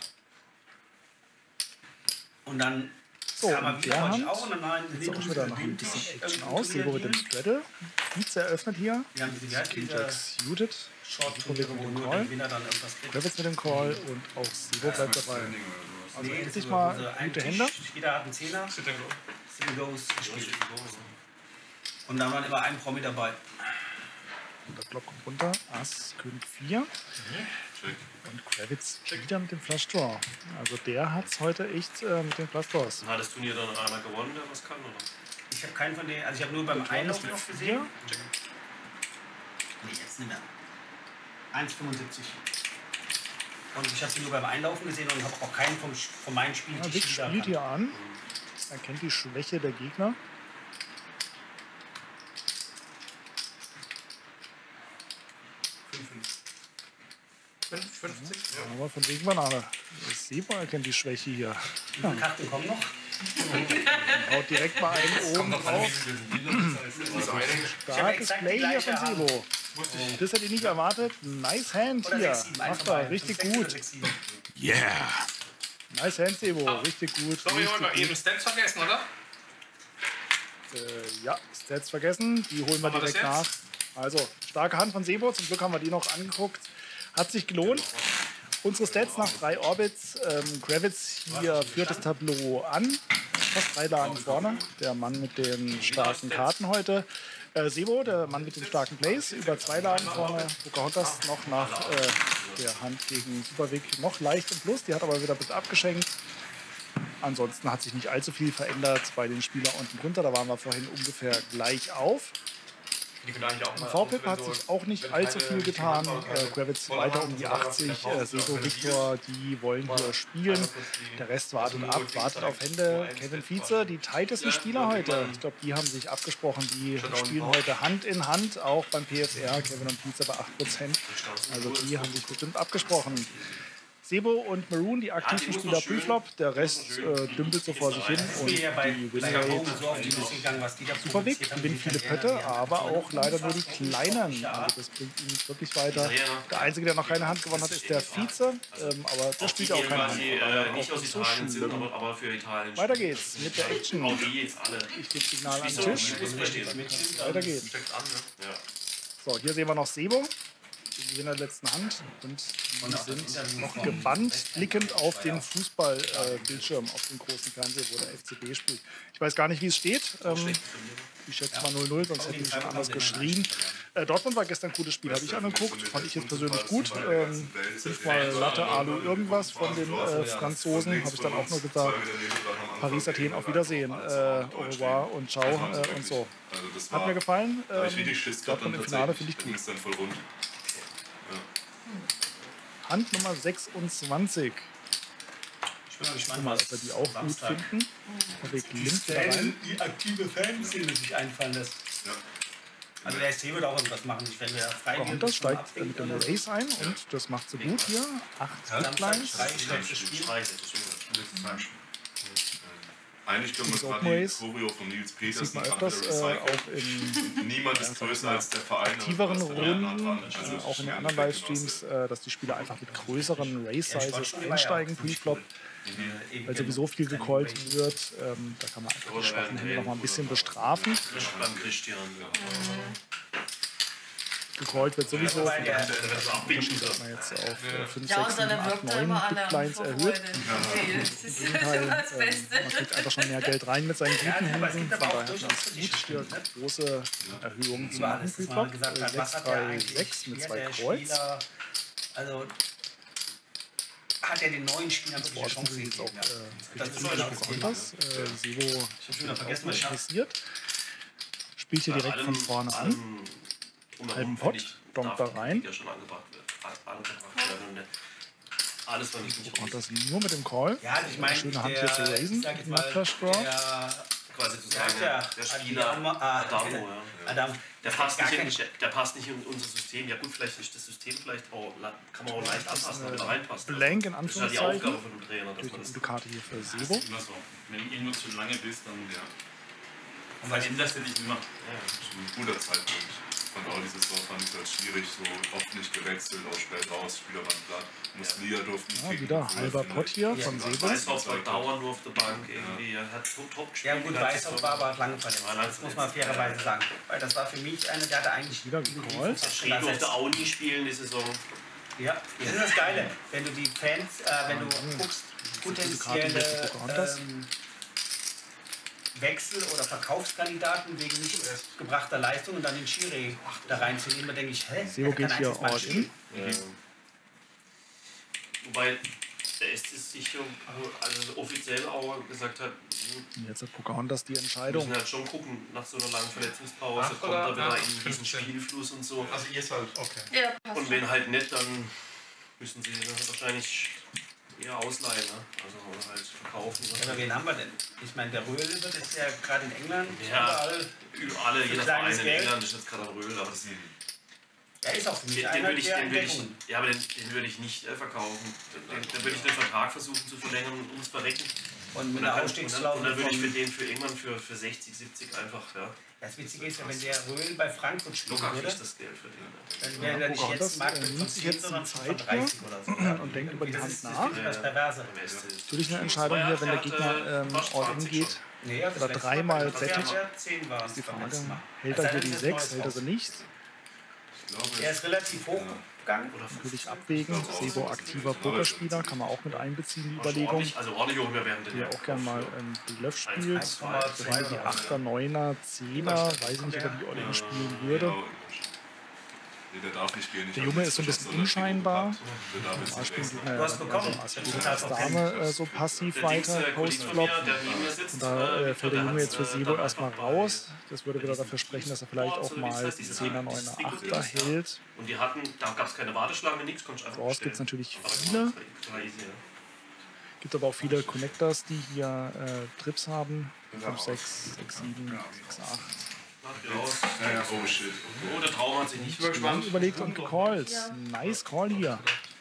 Und dann so, und der Hand sieht auch wieder noch ein bisschen Action aus. Sebo mit dem Straddle. Vize eröffnet hier. Jax Judith. Superwig mit dem Call. Kravitz mit dem Call und auch Sebo bleibt dabei. Also endlich mal gute Hände. Jeder hat einen Zehner. Sit and Goes gespielt. Und dann waren immer ein Promi dabei. Und der Block kommt runter. Ass, König vier. Und Kravitz wieder mit dem Flush Draw. Also der hat es heute echt äh, mit den Flush Draws. Hat das Turnier dann einer gewonnen, der was kann, oder? Ich habe keinen von denen, also ich habe nur beim Einlaufen noch gesehen. Nee, jetzt nicht mehr. eins Komma fünfundsiebzig. Und ich habe sie nur beim Einlaufen gesehen und habe auch keinen vom, von meinen Spielen. Ja, Vic spielt hier an. Er kennt die Schwäche der Gegner. fünfzig. Ja. Aber von wegen Banane. Sebo erkennt die Schwäche hier. Wie viele Karten kommen noch? Haut direkt mal einen oben drauf. Starkes Play hier von Sebo. Das hätte ich nicht erwartet. Nice Hand hier. Macht er richtig gut. Yeah. Nice Hand, Sebo. Richtig gut. So, wir wollen noch eben Stats vergessen, oder? Äh, ja, Stats vergessen. Die holen wir direkt nach. Also, starke Hand von Sebo. Zum Glück haben wir die noch angeguckt. Hat sich gelohnt. Unsere Stats nach drei Orbits. Ähm, Kravitz hier führt das Tableau an. Fast drei Lagen vorne. Der Mann mit den starken Karten heute. Äh, Sebo, der Mann mit den starken Plays, über zwei Lagen vorne. Pocahontas noch nach äh, der Hand gegen Superwig noch leicht im Plus. Die hat aber wieder ein bisschen abgeschenkt. Ansonsten hat sich nicht allzu viel verändert bei den Spielern unten drunter. Da waren wir vorhin ungefähr gleich auf. Im V-Pip hat sich auch nicht allzu viel getan. Äh, Kravitz weiter um die achtzig, äh, Seto, Victor, die wollen hier spielen. Der Rest wartet ab, wartet auf Hände. Kevin Vize, die tightesten Spieler heute. Ich glaube, die haben sich abgesprochen. Die spielen heute Hand in Hand, auch beim P S R. Kevin und Vize bei acht Prozent. Also die haben sich bestimmt abgesprochen. Sebo und Maroon, die aktiven Spieler Preflop, der Rest äh, dümpelt so vor sich hin und die Winrate super weg, gewinnen viele Pötte, aber auch leider nur die kleinen. Also das bringt ihn nicht wirklich weiter. Der Einzige, der noch keine Hand gewonnen hat, ist der Vize, ähm, aber der spielt auch keine Hand. Nicht aus Italien sind, aber für Italien. Weiter geht's mit der Action. Ich gebe Signal an den Tisch. Weiter geht's. So, hier sehen wir noch Sebo. Die Gewinner der letzten Hand und die sind noch gebannt, blickend auf den Fußballbildschirm, äh, auf dem großen Fernseher, wo der F C B spielt. Ich weiß gar nicht, wie es steht. Ähm, ich schätze mal null null, sonst hätte ich schon anders geschrien. Äh, Dortmund war gestern ein gutes Spiel, habe ich angeguckt. Fand ich jetzt persönlich gut. Ähm, fünfmal Latte, Alu, irgendwas von den äh, Franzosen, habe ich dann auch nur gesagt. Paris, Athen, auf Wiedersehen. Äh, au revoir und ciao äh, und so. Hat mir gefallen. Ähm, Dortmund im Finale finde ich gut. Hand Nummer sechsundzwanzig. Ich bin mal gespannt, mal, ob wir die auch Samstag gut finden. Die, die aktive Fanszene sich einfallen lässt. Ja. Also der S C wird auch irgendwas machen. Ich werde ja frei. Das steigt mit dem Race ein und das macht sie gut hier. Acht Hitlines. Eigentlich können wir gerade die Choreo von Nils Petersen öfters, äh, auch in niemand ist größer als der Verein. Aktiveren Runden, also auch in den anderen Livestreams, äh, dass die Spieler einfach mit größeren Race-Sizes einsteigen, Preflop, weil sowieso viel gecallt wird. Ähm, da kann man einfach die schwachen Hände noch mal ein bisschen bestrafen. Gecallt wird sowieso. Der Unterschied hat man jetzt auf fünf, sechs, sieben, acht, neun Hitlines erhöht. Im Gegenteil, ähm, man kriegt einfach schon mehr Geld rein mit seinen guten Händen. Von daher ist es gut, hier große Erhöhungen zu machen. Preflop sechs drei sechs mit zwei Kreuz. Also hat er den neuen Spielern wirklich eine Chance jetzt auch äh, das ist anders. Äh, Sebo interessiert. Spielt hier direkt von vorne an. Halben Pot, donkt da rein. Alles, was ich nicht und das nur mit dem Call. Ja, ich meine, schöne Hand hier zu raisen. Quasi zu sagen, der, der Spieler Adamo, ja. Adam, der, passt nicht in, der, der passt nicht in unser System. Ja gut, vielleicht ist das System vielleicht auch, kann man auch leicht anpassen, damit er reinpasst. Blank in Anführungszeichen. Das ist ja die Aufgabe von dem Trainer. Durch die Karte hier für Sebo. Wenn du irgendwo zu lange bist, dann ja. Und was änderst du dich immer? Ja, das ist ein guter Zeitpunkt. Von all dieses Saison fand ich das schwierig, so oft nicht gewechselt, auch spät raus, Spieler waren platt. Muslia durften nicht. Ja, wieder halber Pott hier von Sebo. Weißhoff war dauernd nur auf der Bank irgendwie. Er hat top gespielt. Ja gut, Weißhoff war aber lange verletzt. Das muss man fairerweise sagen. Weil das war für mich einer, der hatte eigentlich wieder gecallt. Er durfte auch nie spielen die Saison. Ja, das ist das Geile. Wenn du die Fans, äh, wenn du guckst, potenzielle ähm, Wechsel- oder Verkaufskandidaten wegen nicht gebrachter Leistung und dann den Schiri da reinzunehmen, da denke ich, hä? Sebo geht hier all in. Ja. Wobei der S C sich also offiziell auch gesagt hat, jetzt hat Pocahontas die Entscheidung. Wir müssen halt schon gucken, nach so einer langen Verletzungspause Ach, kommt er wieder in diesen Spielfluss und so. Also ihr halt, okay. Ja, und wenn halt nicht, dann müssen sie wahrscheinlich eher ausleihen, ne? Also oder halt verkaufen. Ja, aber wen haben wir denn? Ich meine, der Röhl wird jetzt ja gerade in England ja, überall. Überall, jeder Verein in England ist jetzt gerade Röhl, aber das der ist auch für mich den, einer den ich, der den würde ich, Ja, aber den, den würde ich nicht äh, verkaufen. Den, den würde ich den Vertrag versuchen zu verlängern und ums Verrecken. Und mit und einer dann, Ausstiegsklausel. Und dann würde ich für den für irgendwann für, für sechzig, siebzig einfach, ja. Das Witzige ist ja, wenn der Röhl bei Frankfurt spielen Locker würde, das Geld für den. dann wäre der nicht jetzt Markt nimmt sich jetzt die Zeit hier und denkt über die Hand nach. Das Perverse. Natürlich eine Entscheidung hier, wenn der Gegner ähm, all in geht oder dreimal zettet. Ist die Frage, hält er hier die sechs, hält er sie nicht? Er ist relativ hoch gegangen. Natürlich abwägen. Sebo aktiver Pokerspieler, kann man auch mit einbeziehen, die Überlegung. Also ordentlich hoch mehr werden. Der auch gerne mal ähm, Bluff spielt. Wenn die Achter, Neuner, Zehner, weiß ich nicht, ob er die All-In spielen würde. Nee, der darf nicht gehen. Ich Der hab Junge jetzt ist so ein bisschen schon unscheinbar. Der darf jetzt nicht Spielt wechseln. äh, also als, als Dame äh, so passiv weiter, Postflop. Und da äh, fällt der Junge jetzt für Sebo erstmal raus. Das würde wieder dafür sprechen, dass er vielleicht auch mal die zehner, neuner, achter hält. Und die hatten, da gab es keine Warteschlange, nichts, konnte ich einfach Voraus gibt es natürlich viele. Gibt aber auch viele Connectors, die hier äh, Trips haben. fünf, sechs, sechs, sieben, sechs, acht. Ja, ja, oh shit. Oh, der Traum hat sich nicht Lang überlegt und gecallt. Nice Call hier.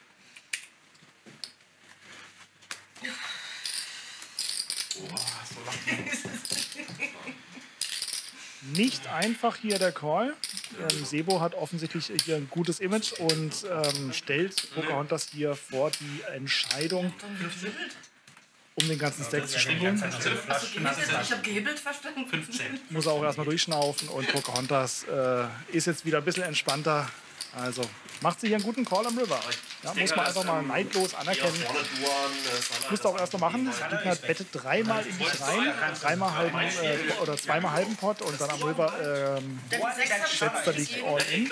Nicht einfach hier der Call. Ähm, Sebo hat offensichtlich hier ein gutes Image und ähm, stellt Pocahontas hier vor die Entscheidung, um den ganzen Stack zu spielen. Ich habe gehebelt verstanden. Muss er auch erstmal durchschnaufen und Pocahontas äh, ist jetzt wieder ein bisschen entspannter. Also macht sich hier einen guten Call am River. Ja, muss man einfach mal neidlos anerkennen. Musst du auch erst mal machen. Der Gegner bettet dreimal in dich rein, dreimal halben äh, oder zweimal halben Pot und dann am River ähm, setzt er dich all in.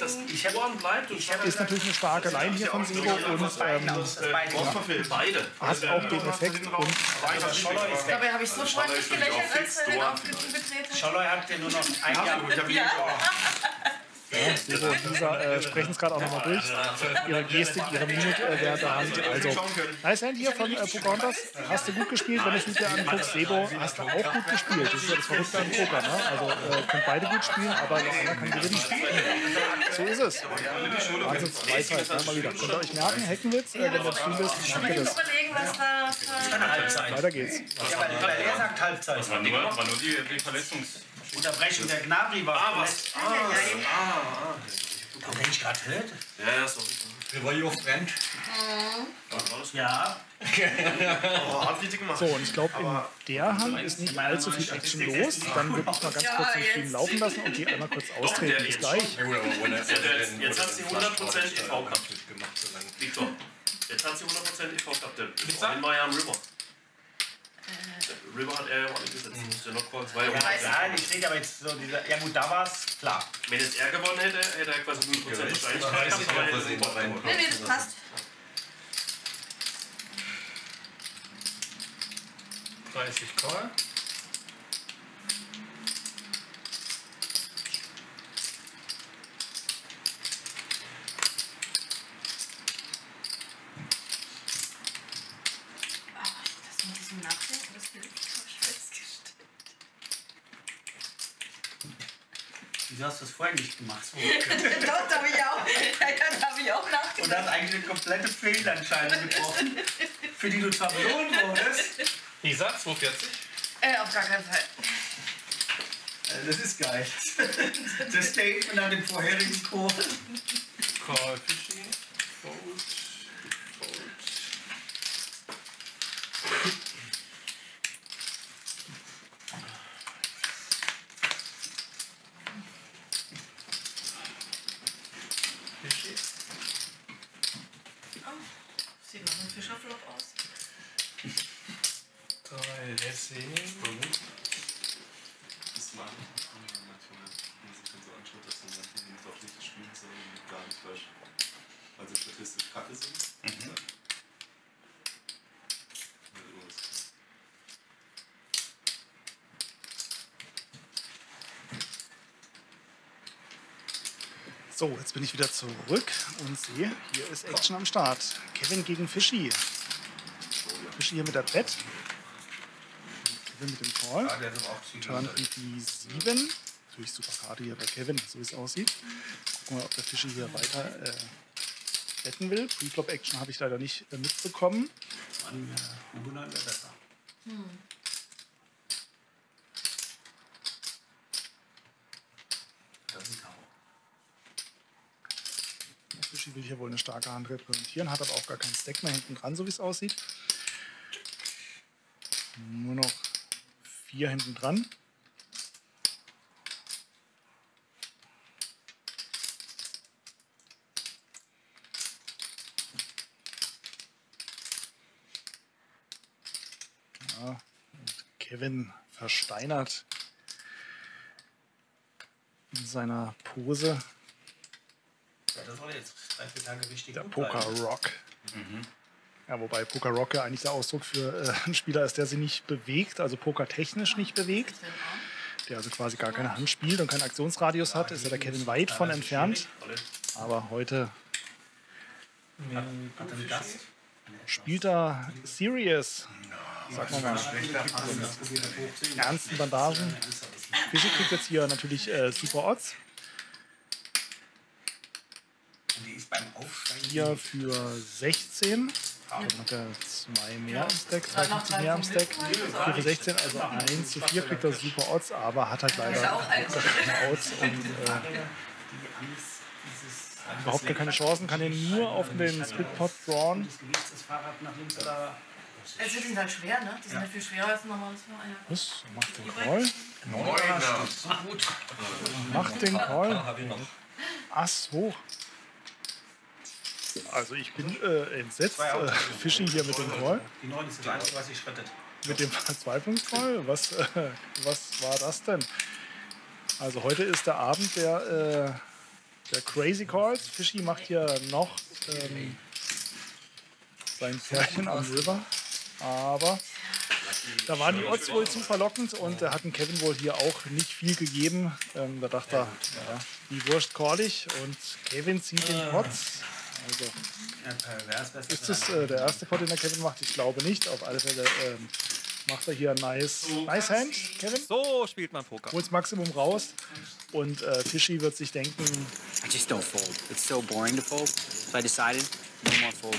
Ist natürlich eine starke Line hier von Sebo und ähm, hat auch den Effekt. Und dabei habe ich so freundlich gelächelt, als er den Auftritt betreten hat. Scholloy hat ja nur noch ein Jahr. Ja, Sebo und Lisa äh, sprechen es gerade auch nochmal durch. Ihre Gestik, ihre Mimik äh, während der Hand. Also, nice Hand hier von äh, Pocahontas. Hast du gut gespielt, wenn du es nicht mehr anguckst. Sebo, hast du auch gut gespielt. Das ist ja das Verrückte am Poker. Ne? Also, äh, können beide gut spielen, aber noch einer kann gewinnen. So ist es. Wahnsinnsweisheit, ne? Mal wieder. Könnt ihr euch merken, Heckenwitz, äh, wenn ihr Spiel bist, macht ihr das. Überlegen, was da für Halbzeit. Weiter geht's. Ja, aber er sagt Halbzeit. Das war nur, war nur die, die Verletzungs... Unterbrechen der Gnabry war. Ah, was? Ah, ah, ah. Wenn ich gerade hört. Ja, ja, sorry. Revolio brennt. Ja. Oh, hat richtig gemacht. So, und ich glaube, in der Hand ist nicht allzu viel Action los. Dann würde ich mal ganz kurz den Stream laufen lassen und die einmal kurz austreten. Bis gleich. Jetzt hat sie hundert Prozent E V gehabt. Victor, jetzt hat sie hundert Prozent E V gehabt. Den war ja am River. River hat er ja auch nicht gesetzt. Musste noch Calls, weil Ja, ja, ich sehe aber jetzt so dieser. Ja, gut, da war es klar. wenn jetzt er gewonnen hätte, hätte er quasi null Prozent Wahrscheinlichkeit gehabt. aber er hätte einen Bot gewonnen. Nee, nee, das passt. dreißig Call. Das mit diesem Nachdenken, das habe ich festgestellt. Wieso hast du das vorher nicht gemacht? So. Doch, da habe ich auch, da habe ich auch Und nachgedacht. hast eigentlich eine komplette Fehlentscheidung getroffen, für die du zwar belohnt wurdest. Lisa, zweiundvierzig. Äh, auf gar keinen Fall. Also das ist geil. Das Statement nach dem vorherigen Call. Call Fishy. Fold. Fold. Fishy. Oh, sieht noch ein Fischerflop aus. drei zehn. Das mag ich auch manchmal, wenn man sich dann so anschaut, dass man manche Dinge doch nicht spielen, sondern gar nicht falsch, weil sie statistisch kacke sind. Mhm. So, jetzt bin ich wieder zurück und sehe, hier ist Action am Start. Kevin gegen Fischi. Fischi hier mit der Bett. Kevin mit dem Call. Ja, der ist auch ziemlich Turn E P sieben. Natürlich super Karte hier bei Kevin, so wie es aussieht. Gucken wir mal, ob der Fischi hier weiter äh, betten will. Preflop-Action habe ich leider nicht äh, mitbekommen. An Hugonein wäre besser. Hm. Das ist ein Karo. Der Fischi will hier wohl eine starke Hand repräsentieren, hat aber auch gar keinen Stack mehr hinten dran, so wie es aussieht. Nur noch vier hinten dran. Ja, und Kevin versteinert in seiner Pose. das soll jetzt drei, vier Tage richtig Der gut Poker bleiben. Rock. Mhm. Ja, wobei Poker Rock ja eigentlich der Ausdruck für äh, einen Spieler ist, der sich nicht bewegt, also pokertechnisch nicht bewegt. Der also quasi gar keine Hand spielt und keinen Aktionsradius hat, ist ja der Kevin weit von entfernt. Aber heute Hat, hat einen Gast. spielt er serious, sagt man mal. Ernsten Bandagen. Fischi kriegt jetzt hier natürlich äh, super Odds. Hier für sechzehn. Dann hat er zwei mehr im Stack, zwei fünfzig mehr im Stack. vier für sechzehn, also eins zu vier kriegt er super Odds, aber hat halt leider keine Odds und äh, überhaupt gar keine Chancen, kann ihn nur auf den Splitpot drawn. Also die sind halt schwer, ne? Die sind halt viel schwerer als ein normales Verein. Was? Macht den Call. Neuner. Macht den Call. Ass hoch. Also ich bin äh, entsetzt. Äh, Fischi hier mit dem Call. Die neun ist das Einzige, was sich rettet. Mit dem Zwei-Punkt-Call? Was, äh, was war das denn? Also heute ist der Abend der, äh, der Crazy Calls. Fischi macht hier noch ähm, sein Pärchen am River. Aber da waren die Odds wohl zu verlockend und er hat dem Kevin wohl hier auch nicht viel gegeben. Ähm, da dachte er, ja, die Wurst call ich und Kevin zieht den Pots. Also, ist das äh, der erste Pot, den der Kevin macht? Ich glaube nicht. Auf alle Fälle ähm, macht er hier ein nice, nice Hand, Kevin. So spielt man Poker. Holt das Maximum raus und äh, Fischi wird sich denken... I just don't fold. It's so boring to fold. So I decided, no more fold.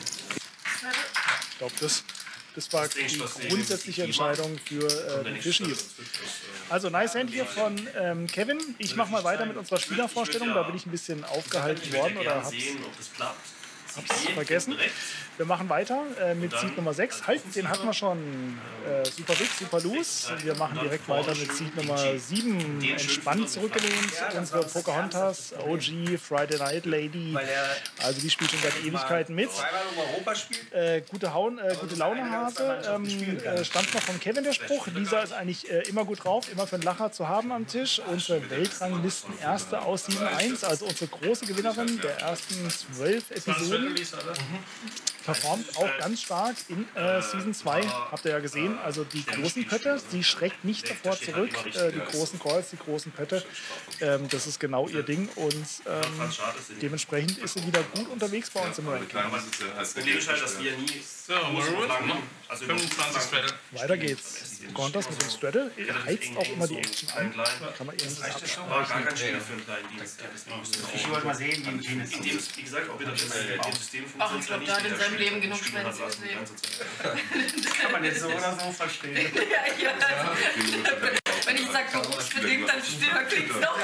Ich glaube, das, das war die grundsätzliche Entscheidung für äh, den Fischi. Also nice Hand hier von ähm, Kevin. Ich mache mal weiter mit unserer Spielervorstellung. Da bin ich ein bisschen aufgehalten worden oder hab's, hab's vergessen. Wir machen weiter äh, mit Seed Nummer sechs. Halt, den hatten wir schon. Äh, super big, super loose. Wir machen direkt weiter mit Seed Nummer sieben. Entspannt zurückgelehnt. Unsere Pocahontas, O G, Friday Night Lady. Also die spielt schon seit Ewigkeiten mit. Äh, gute, Hauen, äh, gute Laune Hase. Ähm, äh, stammt noch von Kevin der Spruch. Lisa ist eigentlich äh, immer gut drauf, immer für einen Lacher zu haben am Tisch. Unsere Weltranglisten erste aus Season eins, also unsere große Gewinnerin der ersten zwölf Episoden. Performt auch ganz stark in äh, Season zwei, habt ihr ja gesehen. Also die großen Pötte, sie schreckt nicht davor zurück. Äh, die großen Calls, die großen Pötte, ähm, das ist genau ihr Ding. Und ähm, dementsprechend ist sie wieder gut unterwegs bei uns im Ranking. Das Problem ist halt, dass wir nie so, Maroon, also fünfundzwanzig Straddle. Weiter geht's. Gontas mit dem Straddle heizt auch immer die Action an. Kann man irgendwie abschauen. War gar kein Spiel für einen kleinen Dienst. Ich wollte mal sehen, wie ein Tennis ist. Wie gesagt, ob ihr das System funktioniert. Ach, ich glaube, da hat in seinem Leben genug Schwänze gesehen. Das kann man jetzt so oder so verstehen. Ja, ja. Wenn ich sage, berufsbedingt, dann klingt's doch.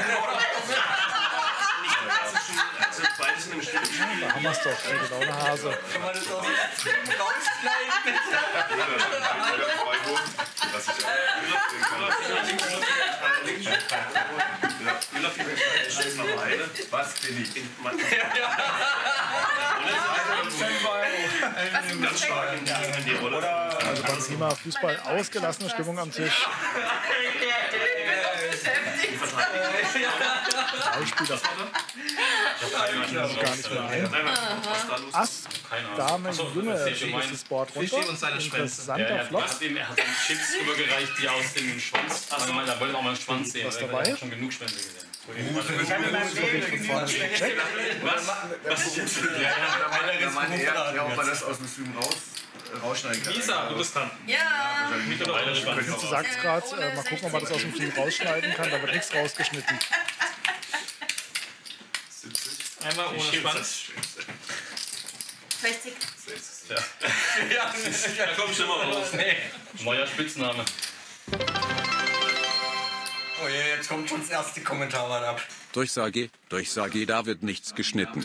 Da haben wir es doch, ey, genau eine Hase. Kann man das auch rausschneiden, bitte? Was bin ich? Ganz stark in die Rolle. Also beim Thema Fußball ausgelassene Stimmung am Tisch. Drei Spieler. Ich gar nicht mehr ein. Ass, Dame, Junge, ist das Board runter. Interessanter Flop. Er hat ihm Chips übergereicht, die aus dem Schwanz. Also, da wollte auch mal einen Schwanz sehen. Was dabei? Ich habe schon genug Schwänze gesehen. Ich habe mein Leben Was? Was ist jetzt? Da meinte er, ja, ob man das aus dem Stream raus, rausschneiden kann. Lisa, du bist dran. Ja. Du sagst gerade, äh, mal gucken, ob man das aus dem Film rausschneiden kann. Da wird nichts rausgeschnitten. Einmal ohne Schwanz. sechzig. Ja. Ja, da komm schon mal raus. Nee. Neuer Spitzname. Oh je, jetzt kommt schon das erste Kommentar ab. Durchsage, Durchsage, da wird nichts geschnitten.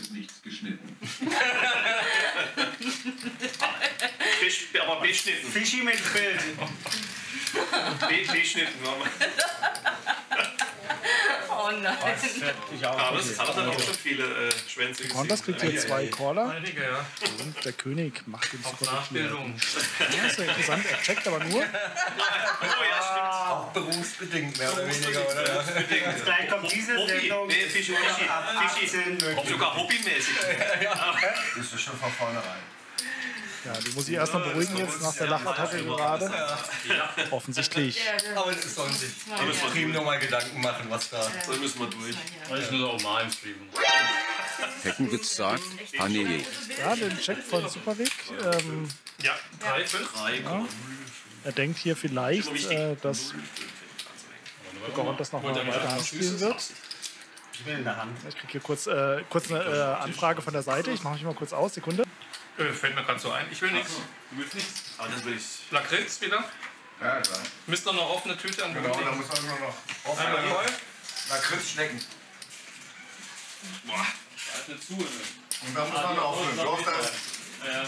Fisch, aber beschnitten. Fischi mit Bild. Beschnitten, war mal. Oh Oh nein. Aber das hat dann auch schon viele äh, Schwänze gesehen. Pocahontas kriegt hier zwei Caller. Einige, ja. Und der König macht den Auf super Nachbildung. Ja, ist ja interessant. Er checkt aber nur. Auch berufsbedingt, mehr oder weniger, oder? Vielleicht kommt diese Sendung. Nee, Fischi, Fischi, Fischi. Sogar hobbymäßig. Das ist schon von vornherein. Ja, die muss ich erst mal beruhigen jetzt nach der Lachattacke gerade. Offensichtlich. Aber es sollen sich im Stream nochmal Gedanken machen, was da... Da müssen wir durch. Ich muss auch mal im Streamen. Heckenwitz sagt, ah nee. Ja, den Check von Superwig. Ähm, Ja, drei, fünf. ja. Er denkt hier vielleicht, äh, dass Pocahontas noch mal weiter Hand spielen wird. Ich will in der Hand. Ich kriege hier kurz, äh, kurz eine äh, Anfrage von der Seite. Ich mache mich mal kurz aus. Sekunde. Äh, fällt mir gerade so ein. Ich will nichts. Du willst nichts? Aber das will ich. Lakritz wieder. Ja, klar. Müsst noch eine offene Tüte an. Genau, da muss man immer noch offen Einmal voll. Lakritz schnecken. Boah, da ist eine zu. Ne? Und da muss man auch öffnen. Doch, das. Ja.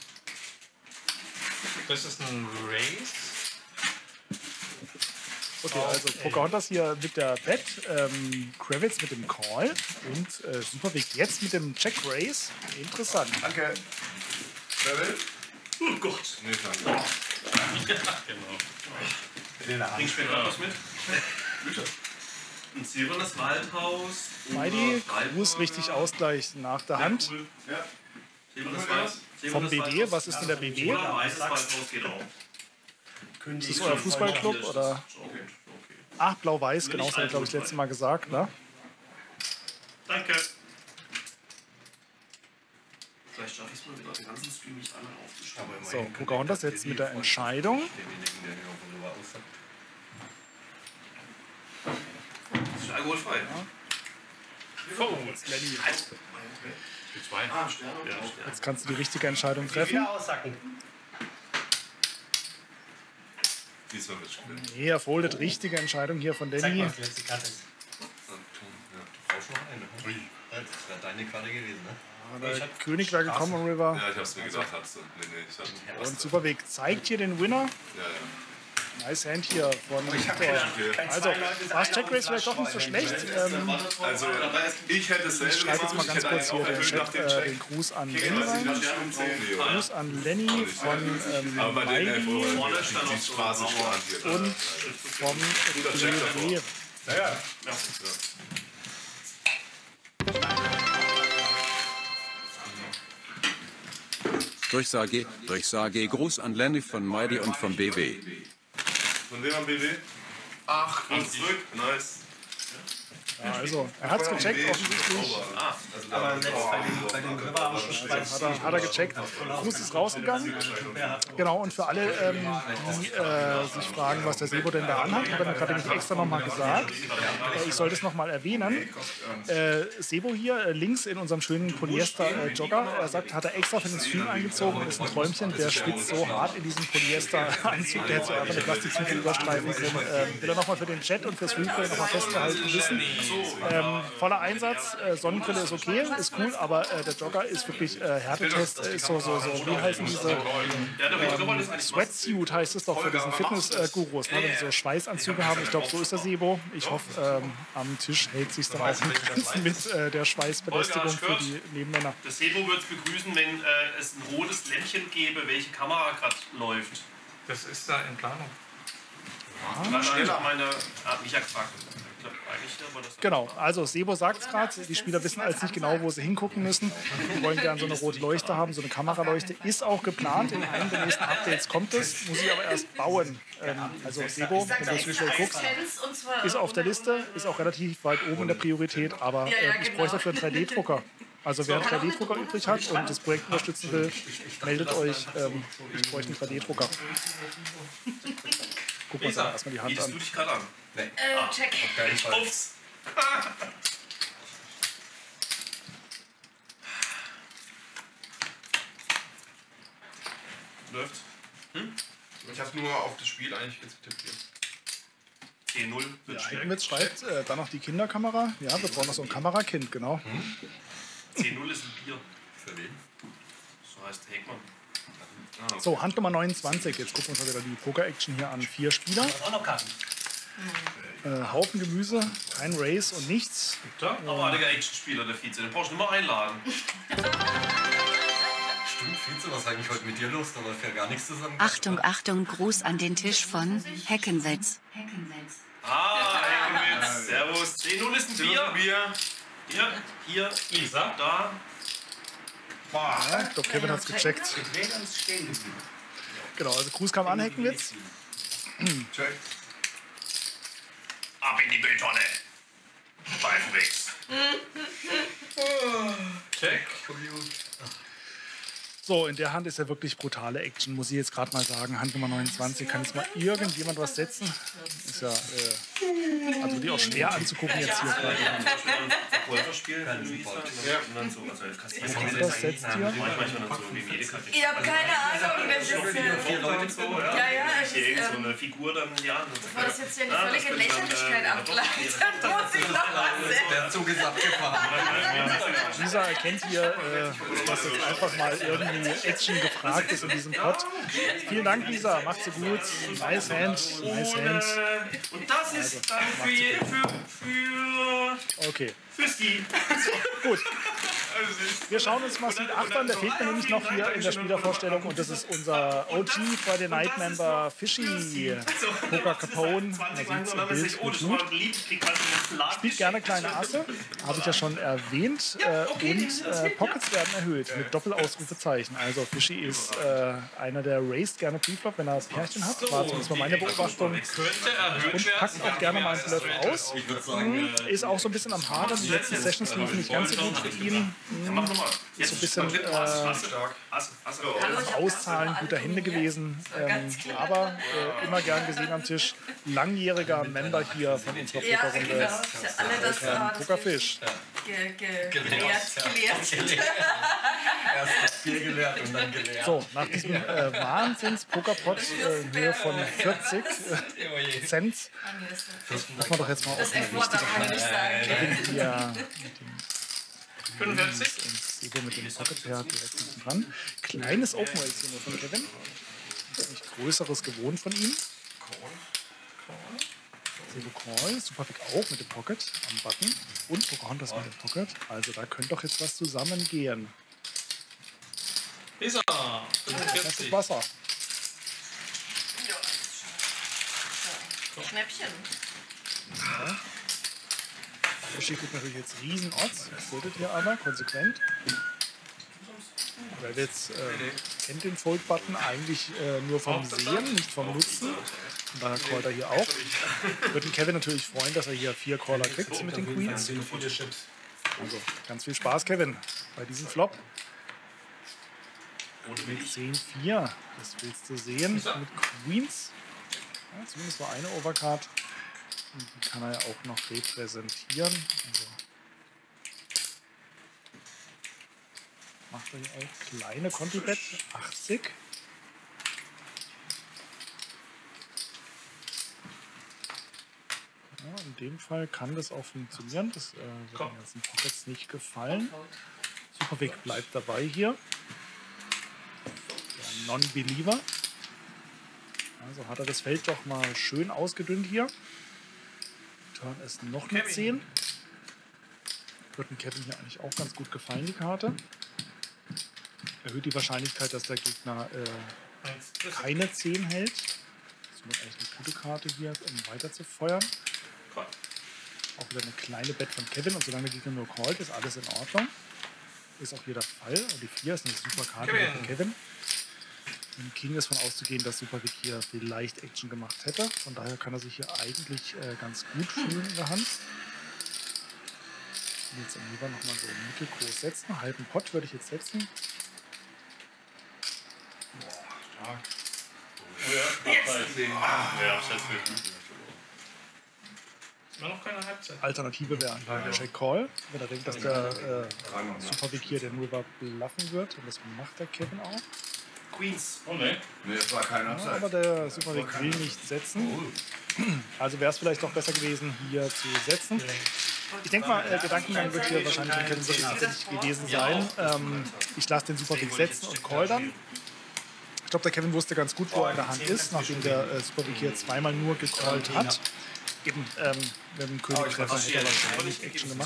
Das ist ein Race. Okay, also Pocahontas hier mit der Bet, ähm, Kravitz mit dem Call und äh, Superwig jetzt mit dem Check Race. Interessant. Danke. Wer will? Oh Gott. Nee, danke. Ja, genau. Bring später was mit. Bitte. Ein silbernes Waldhaus. Mighty, Gruß richtig Ausgleich nach der Hand. Ja. Silbernes Wald. Vom B D, was ist denn der B D? Oder weißes Waldhaus geht auch. Ist das euer Fußballclub oder? Ach, Blau-Weiß, genau, das habe ich glaube ich das letzte Mal gesagt, ne? Danke. Vielleicht schaffe ich es mal wieder den ganzen Stream nicht einmal aufzustellen. So, Pocahontas jetzt mit der Entscheidung. Das ist alkoholfrei. Oh, jetzt Lenny. Zwei. Ah, Sterne. Ja. Jetzt kannst du die richtige Entscheidung treffen. Aussacken. Diesmal wird es schwer. Nee, er foldet richtige Entscheidung hier von Zeig Danny. mal, was die letzte Karte ist. Du brauchst noch eine. Ne? Das wäre deine Karte gewesen, ne? Der König wäre gekommen, River. Ja, ich hab's mir gedacht. Hab's, nee, nee, ich hab, Und Superweg zeigt hier den Winner. Ja, ja. Nice Hand hier von Victor. Also, war das Check Race vielleicht doch nicht so schlecht. Ähm, Also, ich hätte es ich selber schreibe jetzt mal ganz kurz hier den, Chat, äh, den Gruß an Lenny rein. Gruß an Lenny von ähm, Aber bei den elf Euro Mighty die die Straße schon an und vom B W. Ja, ja. Durchsage, Durchsage, Gruß an Lenny von Mighty und vom B W. Von wem am B W? Ach, kommst zurück. Nice. Ja, also, er hat es gecheckt, offensichtlich. Ah, Aber selbst bei den, bei den River am Schluss bei Hat er, hat er gecheckt. Gruß ist rausgegangen. Genau, und für alle, ähm, die äh, sich fragen, was der Sebo denn da anhat, hat er mir gerade nicht extra nochmal gesagt. Äh, ich sollte es nochmal erwähnen. Äh, Sebo hier, äh, links in unserem schönen Polyester-Jogger, er sagt, hat er extra für den Stream angezogen. Ist ein Träumchen, der schwitzt so hart in diesem Polyester-Anzug, der hat so einfach eine Plastiktüte überstreifen drin. Äh, will er nochmal für den Chat und fürs Replay nochmal festgehalten wissen. Ähm, voller Einsatz, äh, Sonnenbrille ist okay, ist cool, aber äh, der Jogger ist wirklich äh, Härtetest, äh, ist so, so, so, wie heißen diese ähm, Sweatsuit heißt es doch für diesen Fitness-Gurus, ne, wenn die so Schweißanzüge haben. Ich glaube, so ist der Sebo. Ich hoffe, ähm, am Tisch hält sich dann auch in Grenzen mit äh, der Schweißbelästigung für die Nebenmänner. Der Sebo würde es begrüßen, wenn äh, es ein rotes Lämpchen gäbe, welche Kamera gerade läuft. Das ist da in Planung. Ah, Wahrscheinlich meine, hat mich ja gefragt. Genau, also Sebo sagt es gerade, die Spieler wissen als nicht genau, wo sie hingucken müssen. Die wollen gerne so eine rote Leuchte haben, so eine Kameraleuchte. Ist auch geplant, in einem der nächsten Updates kommt es, muss ich aber erst bauen. Ähm, also Sebo, wenn du das Visual guckst, ist auf der Liste, ist auch relativ weit oben in der Priorität, aber äh, ich bräuchte dafür einen drei D-Drucker. Also wer einen drei D-Drucker übrig hat und das Projekt unterstützen will, meldet euch, ähm, ich bräuchte einen drei D-Drucker. Gucken wir uns erstmal die Hand Bietest an. du dich gerade an? Nee. Äh, check. Ich hoff's. Läuft. Hm? Ich habe nur auf das Spiel eigentlich jetzt getippt hier. zehn null wird Ja, schwer. Heckenwitz schreibt, äh, dann noch die Kinderkamera. Ja, wir brauchen noch so ein Kamerakind, genau. Hm? zehn null ist ein Bier. Für wen? So heißt Heckmann. So, Hand Nummer neunundzwanzig. Jetzt gucken wir uns mal wieder die Poker-Action hier an. Vier Spieler. Auch noch Karten. Äh, Haufen Gemüse, kein Race und nichts. Aber der Action-Spieler, der Vize, den brauchst du nur mal einladen. Stimmt, Vize, was ist eigentlich heute mit dir los? Da läuft ja gar nichts zusammen. Achtung, Achtung, Gruß an den Tisch von Heckenwitz. Ah, Heckenwitz. Servus. zehn null ist ein Bier. Bier. Hier, hier, Isa, da. Ja, ich glaube, Kevin hat es gecheckt. Genau, also Gruß kam an, Heckenwitz. Check. Ab in die Mülltonne. Pfeifenwichs. Check. So, in der Hand ist ja wirklich brutale Action, muss ich jetzt gerade mal sagen. Hand Nummer neunundzwanzig, kann jetzt mal irgendjemand was setzen? Ist ja, äh, also die auch schwer anzugucken jetzt hier gerade. Das setzt hier. Ich habe keine Ahnung, das ist äh, ja, ja, es ist, ähm, so eine Figur dann, ja. bevor das jetzt hier eine völlige Lächerlichkeit abgleitet, muss ich noch was sehen. Der Zug ist abgefahren. Lisa erkennt hier, äh, dass jetzt einfach mal irgendwie Action gefragt ist in diesem Pod. Vielen Dank, Lisa. Macht so gut. Nice Hand. Nice Hand. Und das ist dann für, für, für, okay. für Ski. Gut. Wir schauen uns mal Seed acht an. Der fehlt mir nämlich noch hier in der Spielervorstellung. Und das ist unser O G Friday Night Member Fishy. Poker Capone. Man sieht es im Bild gut. Spielt gerne kleine Asse. Habe ich ja schon erwähnt. Äh, und äh, Pockets werden erhöht mit Doppelausrufezeichen. Also Fishy ist äh, einer, der raced gerne Preflop, wenn er Pärchen hat. War zumindest mal meine Beobachtung. Und packt auch gerne mal einen Bluff aus. Ist auch so ein bisschen am Hadern. Die letzten Sessions liefen nicht ganz so gut für ihn. Ist so ein bisschen äh, Auszahlen guter Hände gewesen. Ähm, aber äh, immer gern gesehen am Tisch. Langjähriger Member hier von unserer Pokerrunde. Ja, alle das ähm, Pokerfisch. Ge ge gelehrt, gelehrt. Erst das Bier gelehrt und dann gelehrt. So, nach diesem äh, Wahnsinns-Pokerpot äh, in Höhe von vierzig äh, Cent muss man doch jetzt mal auf eine wichtige Kevin hier fünfundvierzig. Und mit dem Pocket Pair direkt hinten dran. Kleines Open Race hier nur von Kevin. Nicht größeres gewohnt von ihm. Sebo Call, Super Pick auch mit dem Pocket am Button. Und Pocahontas mit dem Pocket. Also da könnte doch jetzt was zusammengehen. Lisa, das ist Wasser. Schnäppchen. Ja. Fischi gibt natürlich jetzt riesen Odds. Das solltet ihr aber konsequent. Ravitz äh, kennt den Fold-Button eigentlich äh, nur vom Sehen, nicht vom Nutzen. Und daher callt er hier auch. Würde Kevin natürlich freuen, dass er hier vier Caller kriegt mit den Queens. Also ganz viel Spaß, Kevin, bei diesem Flop. zehn vier, das willst du sehen mit Queens. Ja, zumindest nur eine Overcard. Und die kann er ja auch noch repräsentieren. Also macht er hier auch kleine Conti-Bet, achtzig. Ja, in dem Fall kann das auch funktionieren. Das äh, wird den ganzen Pockets nicht gefallen. Superweg bleibt dabei hier. Der Non-Believer. Also hat er das Feld doch mal schön ausgedünnt hier. Turn ist noch eine zehn. Wird dem Kevin hier eigentlich auch ganz gut gefallen, die Karte. Erhöht die Wahrscheinlichkeit, dass der Gegner äh, keine zehn hält. Das ist eigentlich eine gute Karte hier, um weiter zu feuern. Auch wieder eine kleine Bet von Kevin. Und solange der Gegner nur callt, ist alles in Ordnung. Ist auch hier der Fall. Und die vier ist eine super Karte Kevin. von Kevin. Im King ist von auszugehen, dass Supervic hier vielleicht Action gemacht hätte. Von daher kann er sich hier eigentlich äh, ganz gut fühlen in der Hand. Und jetzt am Lieber nochmal so mittelgroß setzen. Einen halben Pot würde ich jetzt setzen. Boah, stark. Oh ja, ja, ja, immer noch keine Halbzeit. Alternative wäre ein Check Call. Wenn er denkt, dass der äh, Supervic hier den River bluffen wird. Und das macht der Kevin auch. Queens. Oh ne? Ne, es war keine Halbzeit. Ja, aber der Supervic will nicht setzen. Also wäre es vielleicht doch besser gewesen, hier zu setzen. Ich denke mal, äh, Gedankengang wird hier wahrscheinlich von Kevin wirklich gewesen sein. Ähm, ich lasse den Supervic setzen und call dann. Ich glaube, der Kevin wusste ganz gut, wo er in der Hand ist, nachdem der äh, Supervic hier zweimal nur gecallt hat. Eben, ähm, mit dem Königtreffer hätte er wahrscheinlich Action gemacht.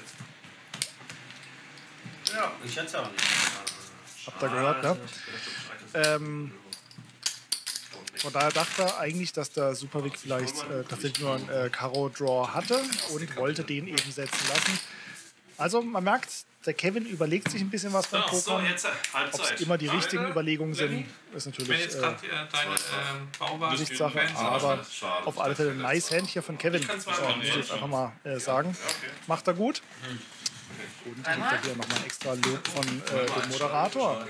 Ja, ich hätte es auch nicht. Habt ihr gehört, ne? Ähm, von daher dachte er eigentlich, dass der Supervic vielleicht äh, tatsächlich nur einen äh, Karo-Draw hatte und wollte den eben setzen lassen. Also man merkt, der Kevin überlegt sich ein bisschen was beim Pokern. Ob es immer die richtigen Überlegungen sind, ist natürlich äh, Gesichtssache. Aber auf alle Fälle ein nice Hand hier von Kevin, muss ich jetzt einfach mal äh, sagen. Macht er gut. Und kriegt er hier nochmal ein extra Lob von äh, dem Moderator.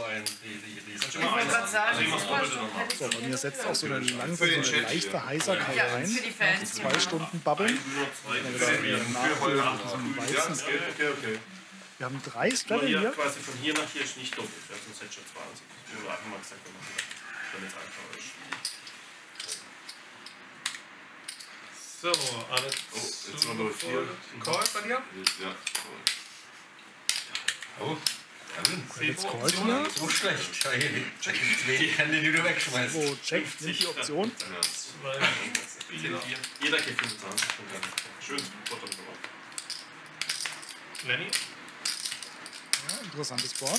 So, bei mir setzt auch so eine langsame, so eine leichte Heiserkeit rein. Nach zwei Stunden Babbeln. Wir haben drei Straddle hier. Quasi von hier nach hier ist nicht doppelt. Wir haben sonst schon zwanzig. Ich habe einfach mal gesagt, wenn es einfach ist. So, alles. Oh, jetzt noch Nummer vier. Call bei dir? Ja. Oh, jetzt callt hier. So schlecht. Ich kann den wieder wegschmeißen. So, check, nimmt die Option. Jeder geht fünfundzwanzig. Schön, Bottom drauf. Lenny? Ja, interessantes Board.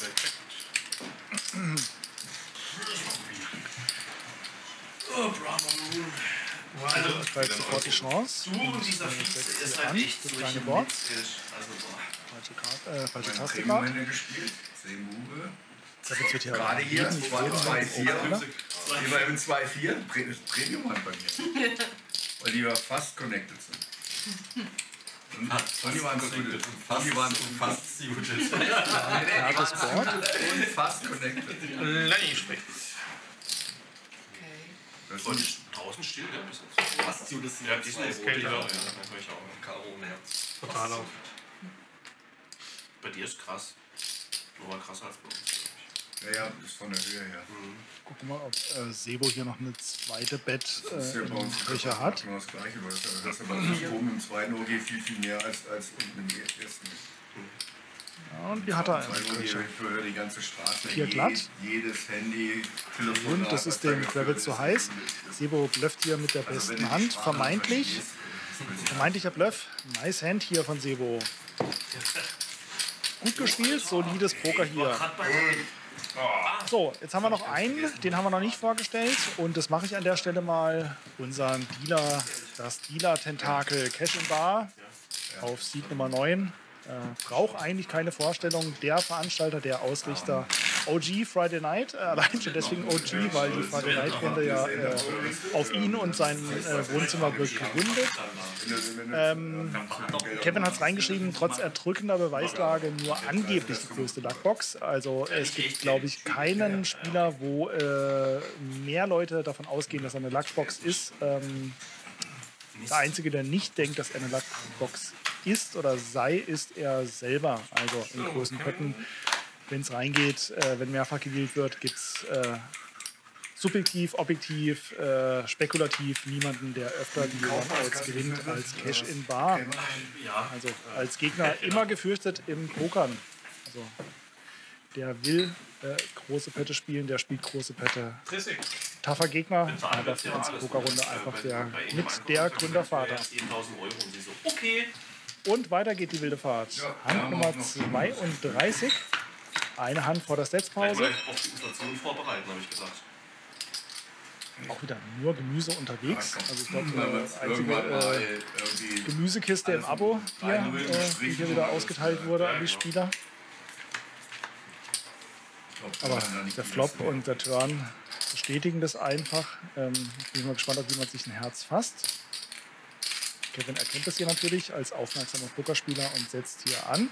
Oh, Bravo. Also, gleich sofort die Chance. Suchen dieser Vize ist halt echt das so kleine Board. Also, boah. Falsche, Karte, äh, falsche Taste gerade. gespielt. zehn Move. Da wird hier gerade hier zwei vier. Hier war eben zwei vier. Premium hat bei mir. Weil die ja fast connected sind. Und, und die waren suited. Und die waren fast suited. Hartes Board. Und fast connected. Lenny spricht. Das ist draußen still, ja, bis jetzt. Fast suited. Ja, die sind ist kälter. Ja, natürlich auch. Karo ohne Herz. Total auf. Bei dir ist krass. Nur mal krasser als bei uns, glaube ich. Ja, ja, ist von der Höhe her. Mhm. Gucken wir mal, ob äh, Sebo hier noch eine zweite Bett äh, Das ist ja bei uns im Köcher hat. genau das Gleiche, weil das ist aber oben im zweiten O G viel, viel mehr als, als unten im ersten. Ja, und die hat er im Köcher. Für die ganze Straße. Hier glatt. Jedes Handy, Telefon. Und das ist dem Kravitz zu heiß. Sebo blufft hier mit der besten Hand, vermeintlich. Vermeintlicher Bluff. Nice Hand hier von Sebo. Gut gespielt, solides Poker hier. So, jetzt haben wir noch einen, den haben wir noch nicht vorgestellt. Und das mache ich an der Stelle mal. Unseren Dealer, das Dealer-Tentakel Cash in Bar auf Seed Nummer neun. Äh, braucht eigentlich keine Vorstellung. Der Veranstalter, der Ausrichter O G Friday Night. Äh, allein schon deswegen O G, weil die Friday Night Runde ja äh, auf ihn und sein äh, Wohnzimmer wird gegründet. Ähm, Kevin hat es reingeschrieben, trotz erdrückender Beweislage nur angeblich die größte Luckbox. Also es gibt, glaube ich, keinen Spieler, wo äh, mehr Leute davon ausgehen, dass er eine Luckbox ist. Ähm, der Einzige, der nicht denkt, dass er eine Luckbox ist oder sei, ist er selber. Also in großen Pötten, wenn es reingeht, äh, wenn mehrfach gewählt wird, gibt es äh, subjektiv, objektiv, äh, spekulativ niemanden, der öfter die Roundouts gewinnt als Cash in Bar. Also als Gegner immer gefürchtet im Pokern. Also der will äh, große Pötte spielen, der spielt große Pötte. Tougher Gegner, aber für uns Pokerrunde einfach der, mit der Gründervater. Okay. Und weiter geht die wilde Fahrt. Hand Nummer zweiunddreißig. Eine Hand vor der Setzpause. Auf die Inflation vorbereiten, habe ich gesagt. Auch wieder nur Gemüse unterwegs. Also ich glaube, die einzige äh, Gemüsekiste im Abo, hier, äh, die hier wieder ausgeteilt wurde an die Spieler. Aber der Flop und der Turn bestätigen das einfach. Ähm, ich bin mal gespannt, ob jemand sich ein Herz fasst. Kevin erkennt das hier natürlich als aufmerksamer Pokerspieler und setzt hier an.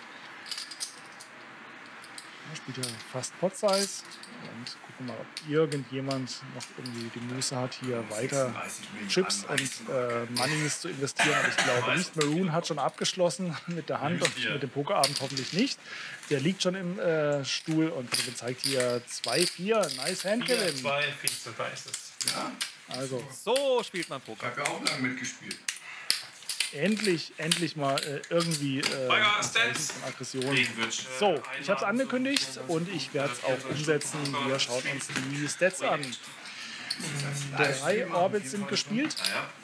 Er spielt ja fast Pot-Size und gucken mal, ob irgendjemand noch irgendwie die Muße hat, hier weiter Chips und äh, Moneys zu investieren. Aber ich glaube nicht. Maroon hat schon abgeschlossen mit der Hand und mit dem Pokerabend hoffentlich nicht. Der liegt schon im äh, Stuhl und Kevin zeigt hier zwei vier. Nice Hand, Kevin. zwei vier, da ist es. Ja. Also. So spielt man Poker. Ich habe ja auch lange mitgespielt. Endlich, endlich mal äh, irgendwie äh, ein Zeichen von Aggression. So, ich habe es angekündigt und ich werde es auch umsetzen. Wir schauen uns die Stats an. Drei Orbits sind gespielt.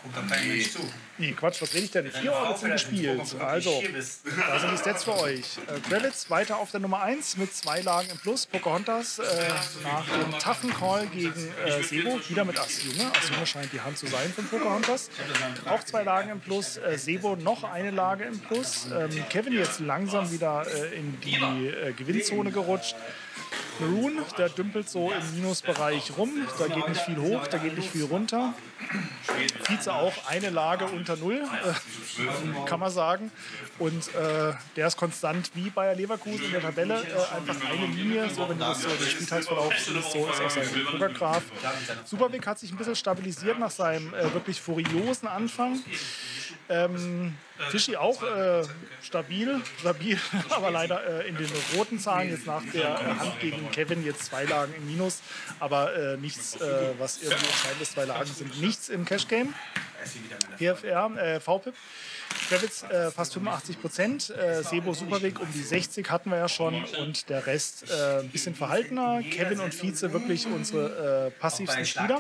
Nee, Quatsch, was rede ich denn? Vier Orbits sind gespielt. Also, da sind die Stats für euch. Äh, Kravitz weiter auf der Nummer eins mit zwei Lagen im Plus. Pocahontas äh, nach dem toughen Call gegen äh, Sebo, wieder mit Ass Junge. Ass Junge scheint die Hand zu sein von Pocahontas. Auch zwei Lagen im Plus. Äh, Sebo noch eine Lage im Plus. Ähm, Kevin jetzt langsam wieder äh, in die äh, Gewinnzone gerutscht. Maroon, der dümpelt so im Minusbereich rum. Da geht nicht viel hoch, da geht nicht viel runter. Vize auch eine Lage unter Null, äh, kann man sagen. Und äh, der ist konstant wie Bayer Leverkusen in der Tabelle. Äh, einfach eine Linie, so wenn du das so den Spieltagsverlauf siehst, so ist auch sein Pokergraf. Superweg hat sich ein bisschen stabilisiert nach seinem äh, wirklich furiosen Anfang. Ähm, Fischi auch äh, stabil, stabil, aber leider äh, in den roten Zahlen jetzt nach der äh, Hand gegen Kevin jetzt zwei Lagen im Minus, aber äh, nichts, äh, was irgendwie entscheidend ist. Zwei Lagen sind nichts im Cash Game. P F R, äh, V P I P. Kravitz äh, fast fünfundachtzig Prozent, äh, Sebo Superweg um die sechzig hatten wir ja schon und der Rest äh, ein bisschen verhaltener. Kevin und Vize wirklich unsere äh, passivsten Spieler.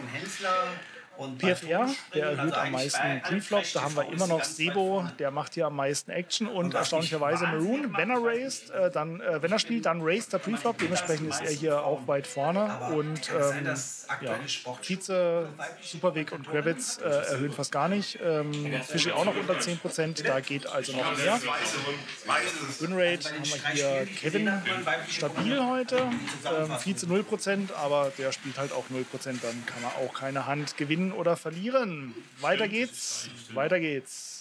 P F R, der erhöht am meisten Preflop. Da haben wir immer noch Sebo, der macht hier am meisten Action und erstaunlicherweise Maroon. Wenn er raced, äh, dann, äh, wenn er spielt, dann raced der Preflop. Dementsprechend ist er hier auch weit vorne. Und ähm, ja, Vize, Superweg und Kravitz äh, erhöhen fast gar nicht. Ähm, Fischi auch noch unter zehn Prozent, da geht also noch mehr. Winrate haben wir hier Kevin stabil heute. Ähm, Vize null Prozent, aber der spielt halt auch null Prozent. Dann kann er auch keine Hand gewinnen oder verlieren. Weiter geht's. Weiter geht's.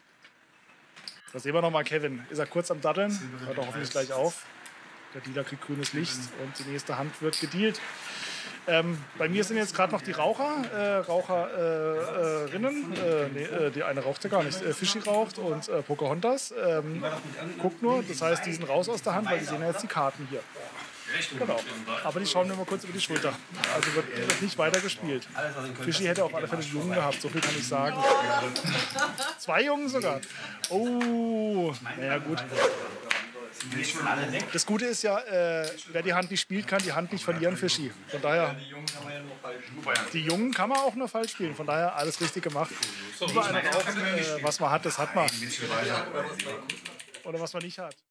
Da sehen wir nochmal Kevin. Ist er kurz am Datteln? Hört er hoffentlich gleich auf. Der Dealer kriegt grünes Licht und die nächste Hand wird gedealt. Ähm, bei mir sind jetzt gerade noch die Raucher, äh, Raucherinnen. Äh, äh, nee, äh, die eine raucht ja gar nicht. Äh, Fischi raucht und äh, Pocahontas. Ähm, guckt nur, das heißt, die sind raus aus der Hand, weil die sehen ja jetzt die Karten hier. Genau. Aber die schauen wir mal kurz über die Schulter. Also wird, wird nicht weiter gespielt. Fischi hätte auf alle Fälle einen Jungen gehabt, so viel kann ich sagen. Zwei Jungen sogar. Oh, naja gut. Das Gute ist ja, äh, wer die Hand nicht spielt, kann die Hand nicht verlieren, Fischi. Von daher, die Jungen kann man auch nur falsch spielen. Von daher alles richtig gemacht. Überall rauchen, äh, was man hat, das hat man. Oder was man nicht hat.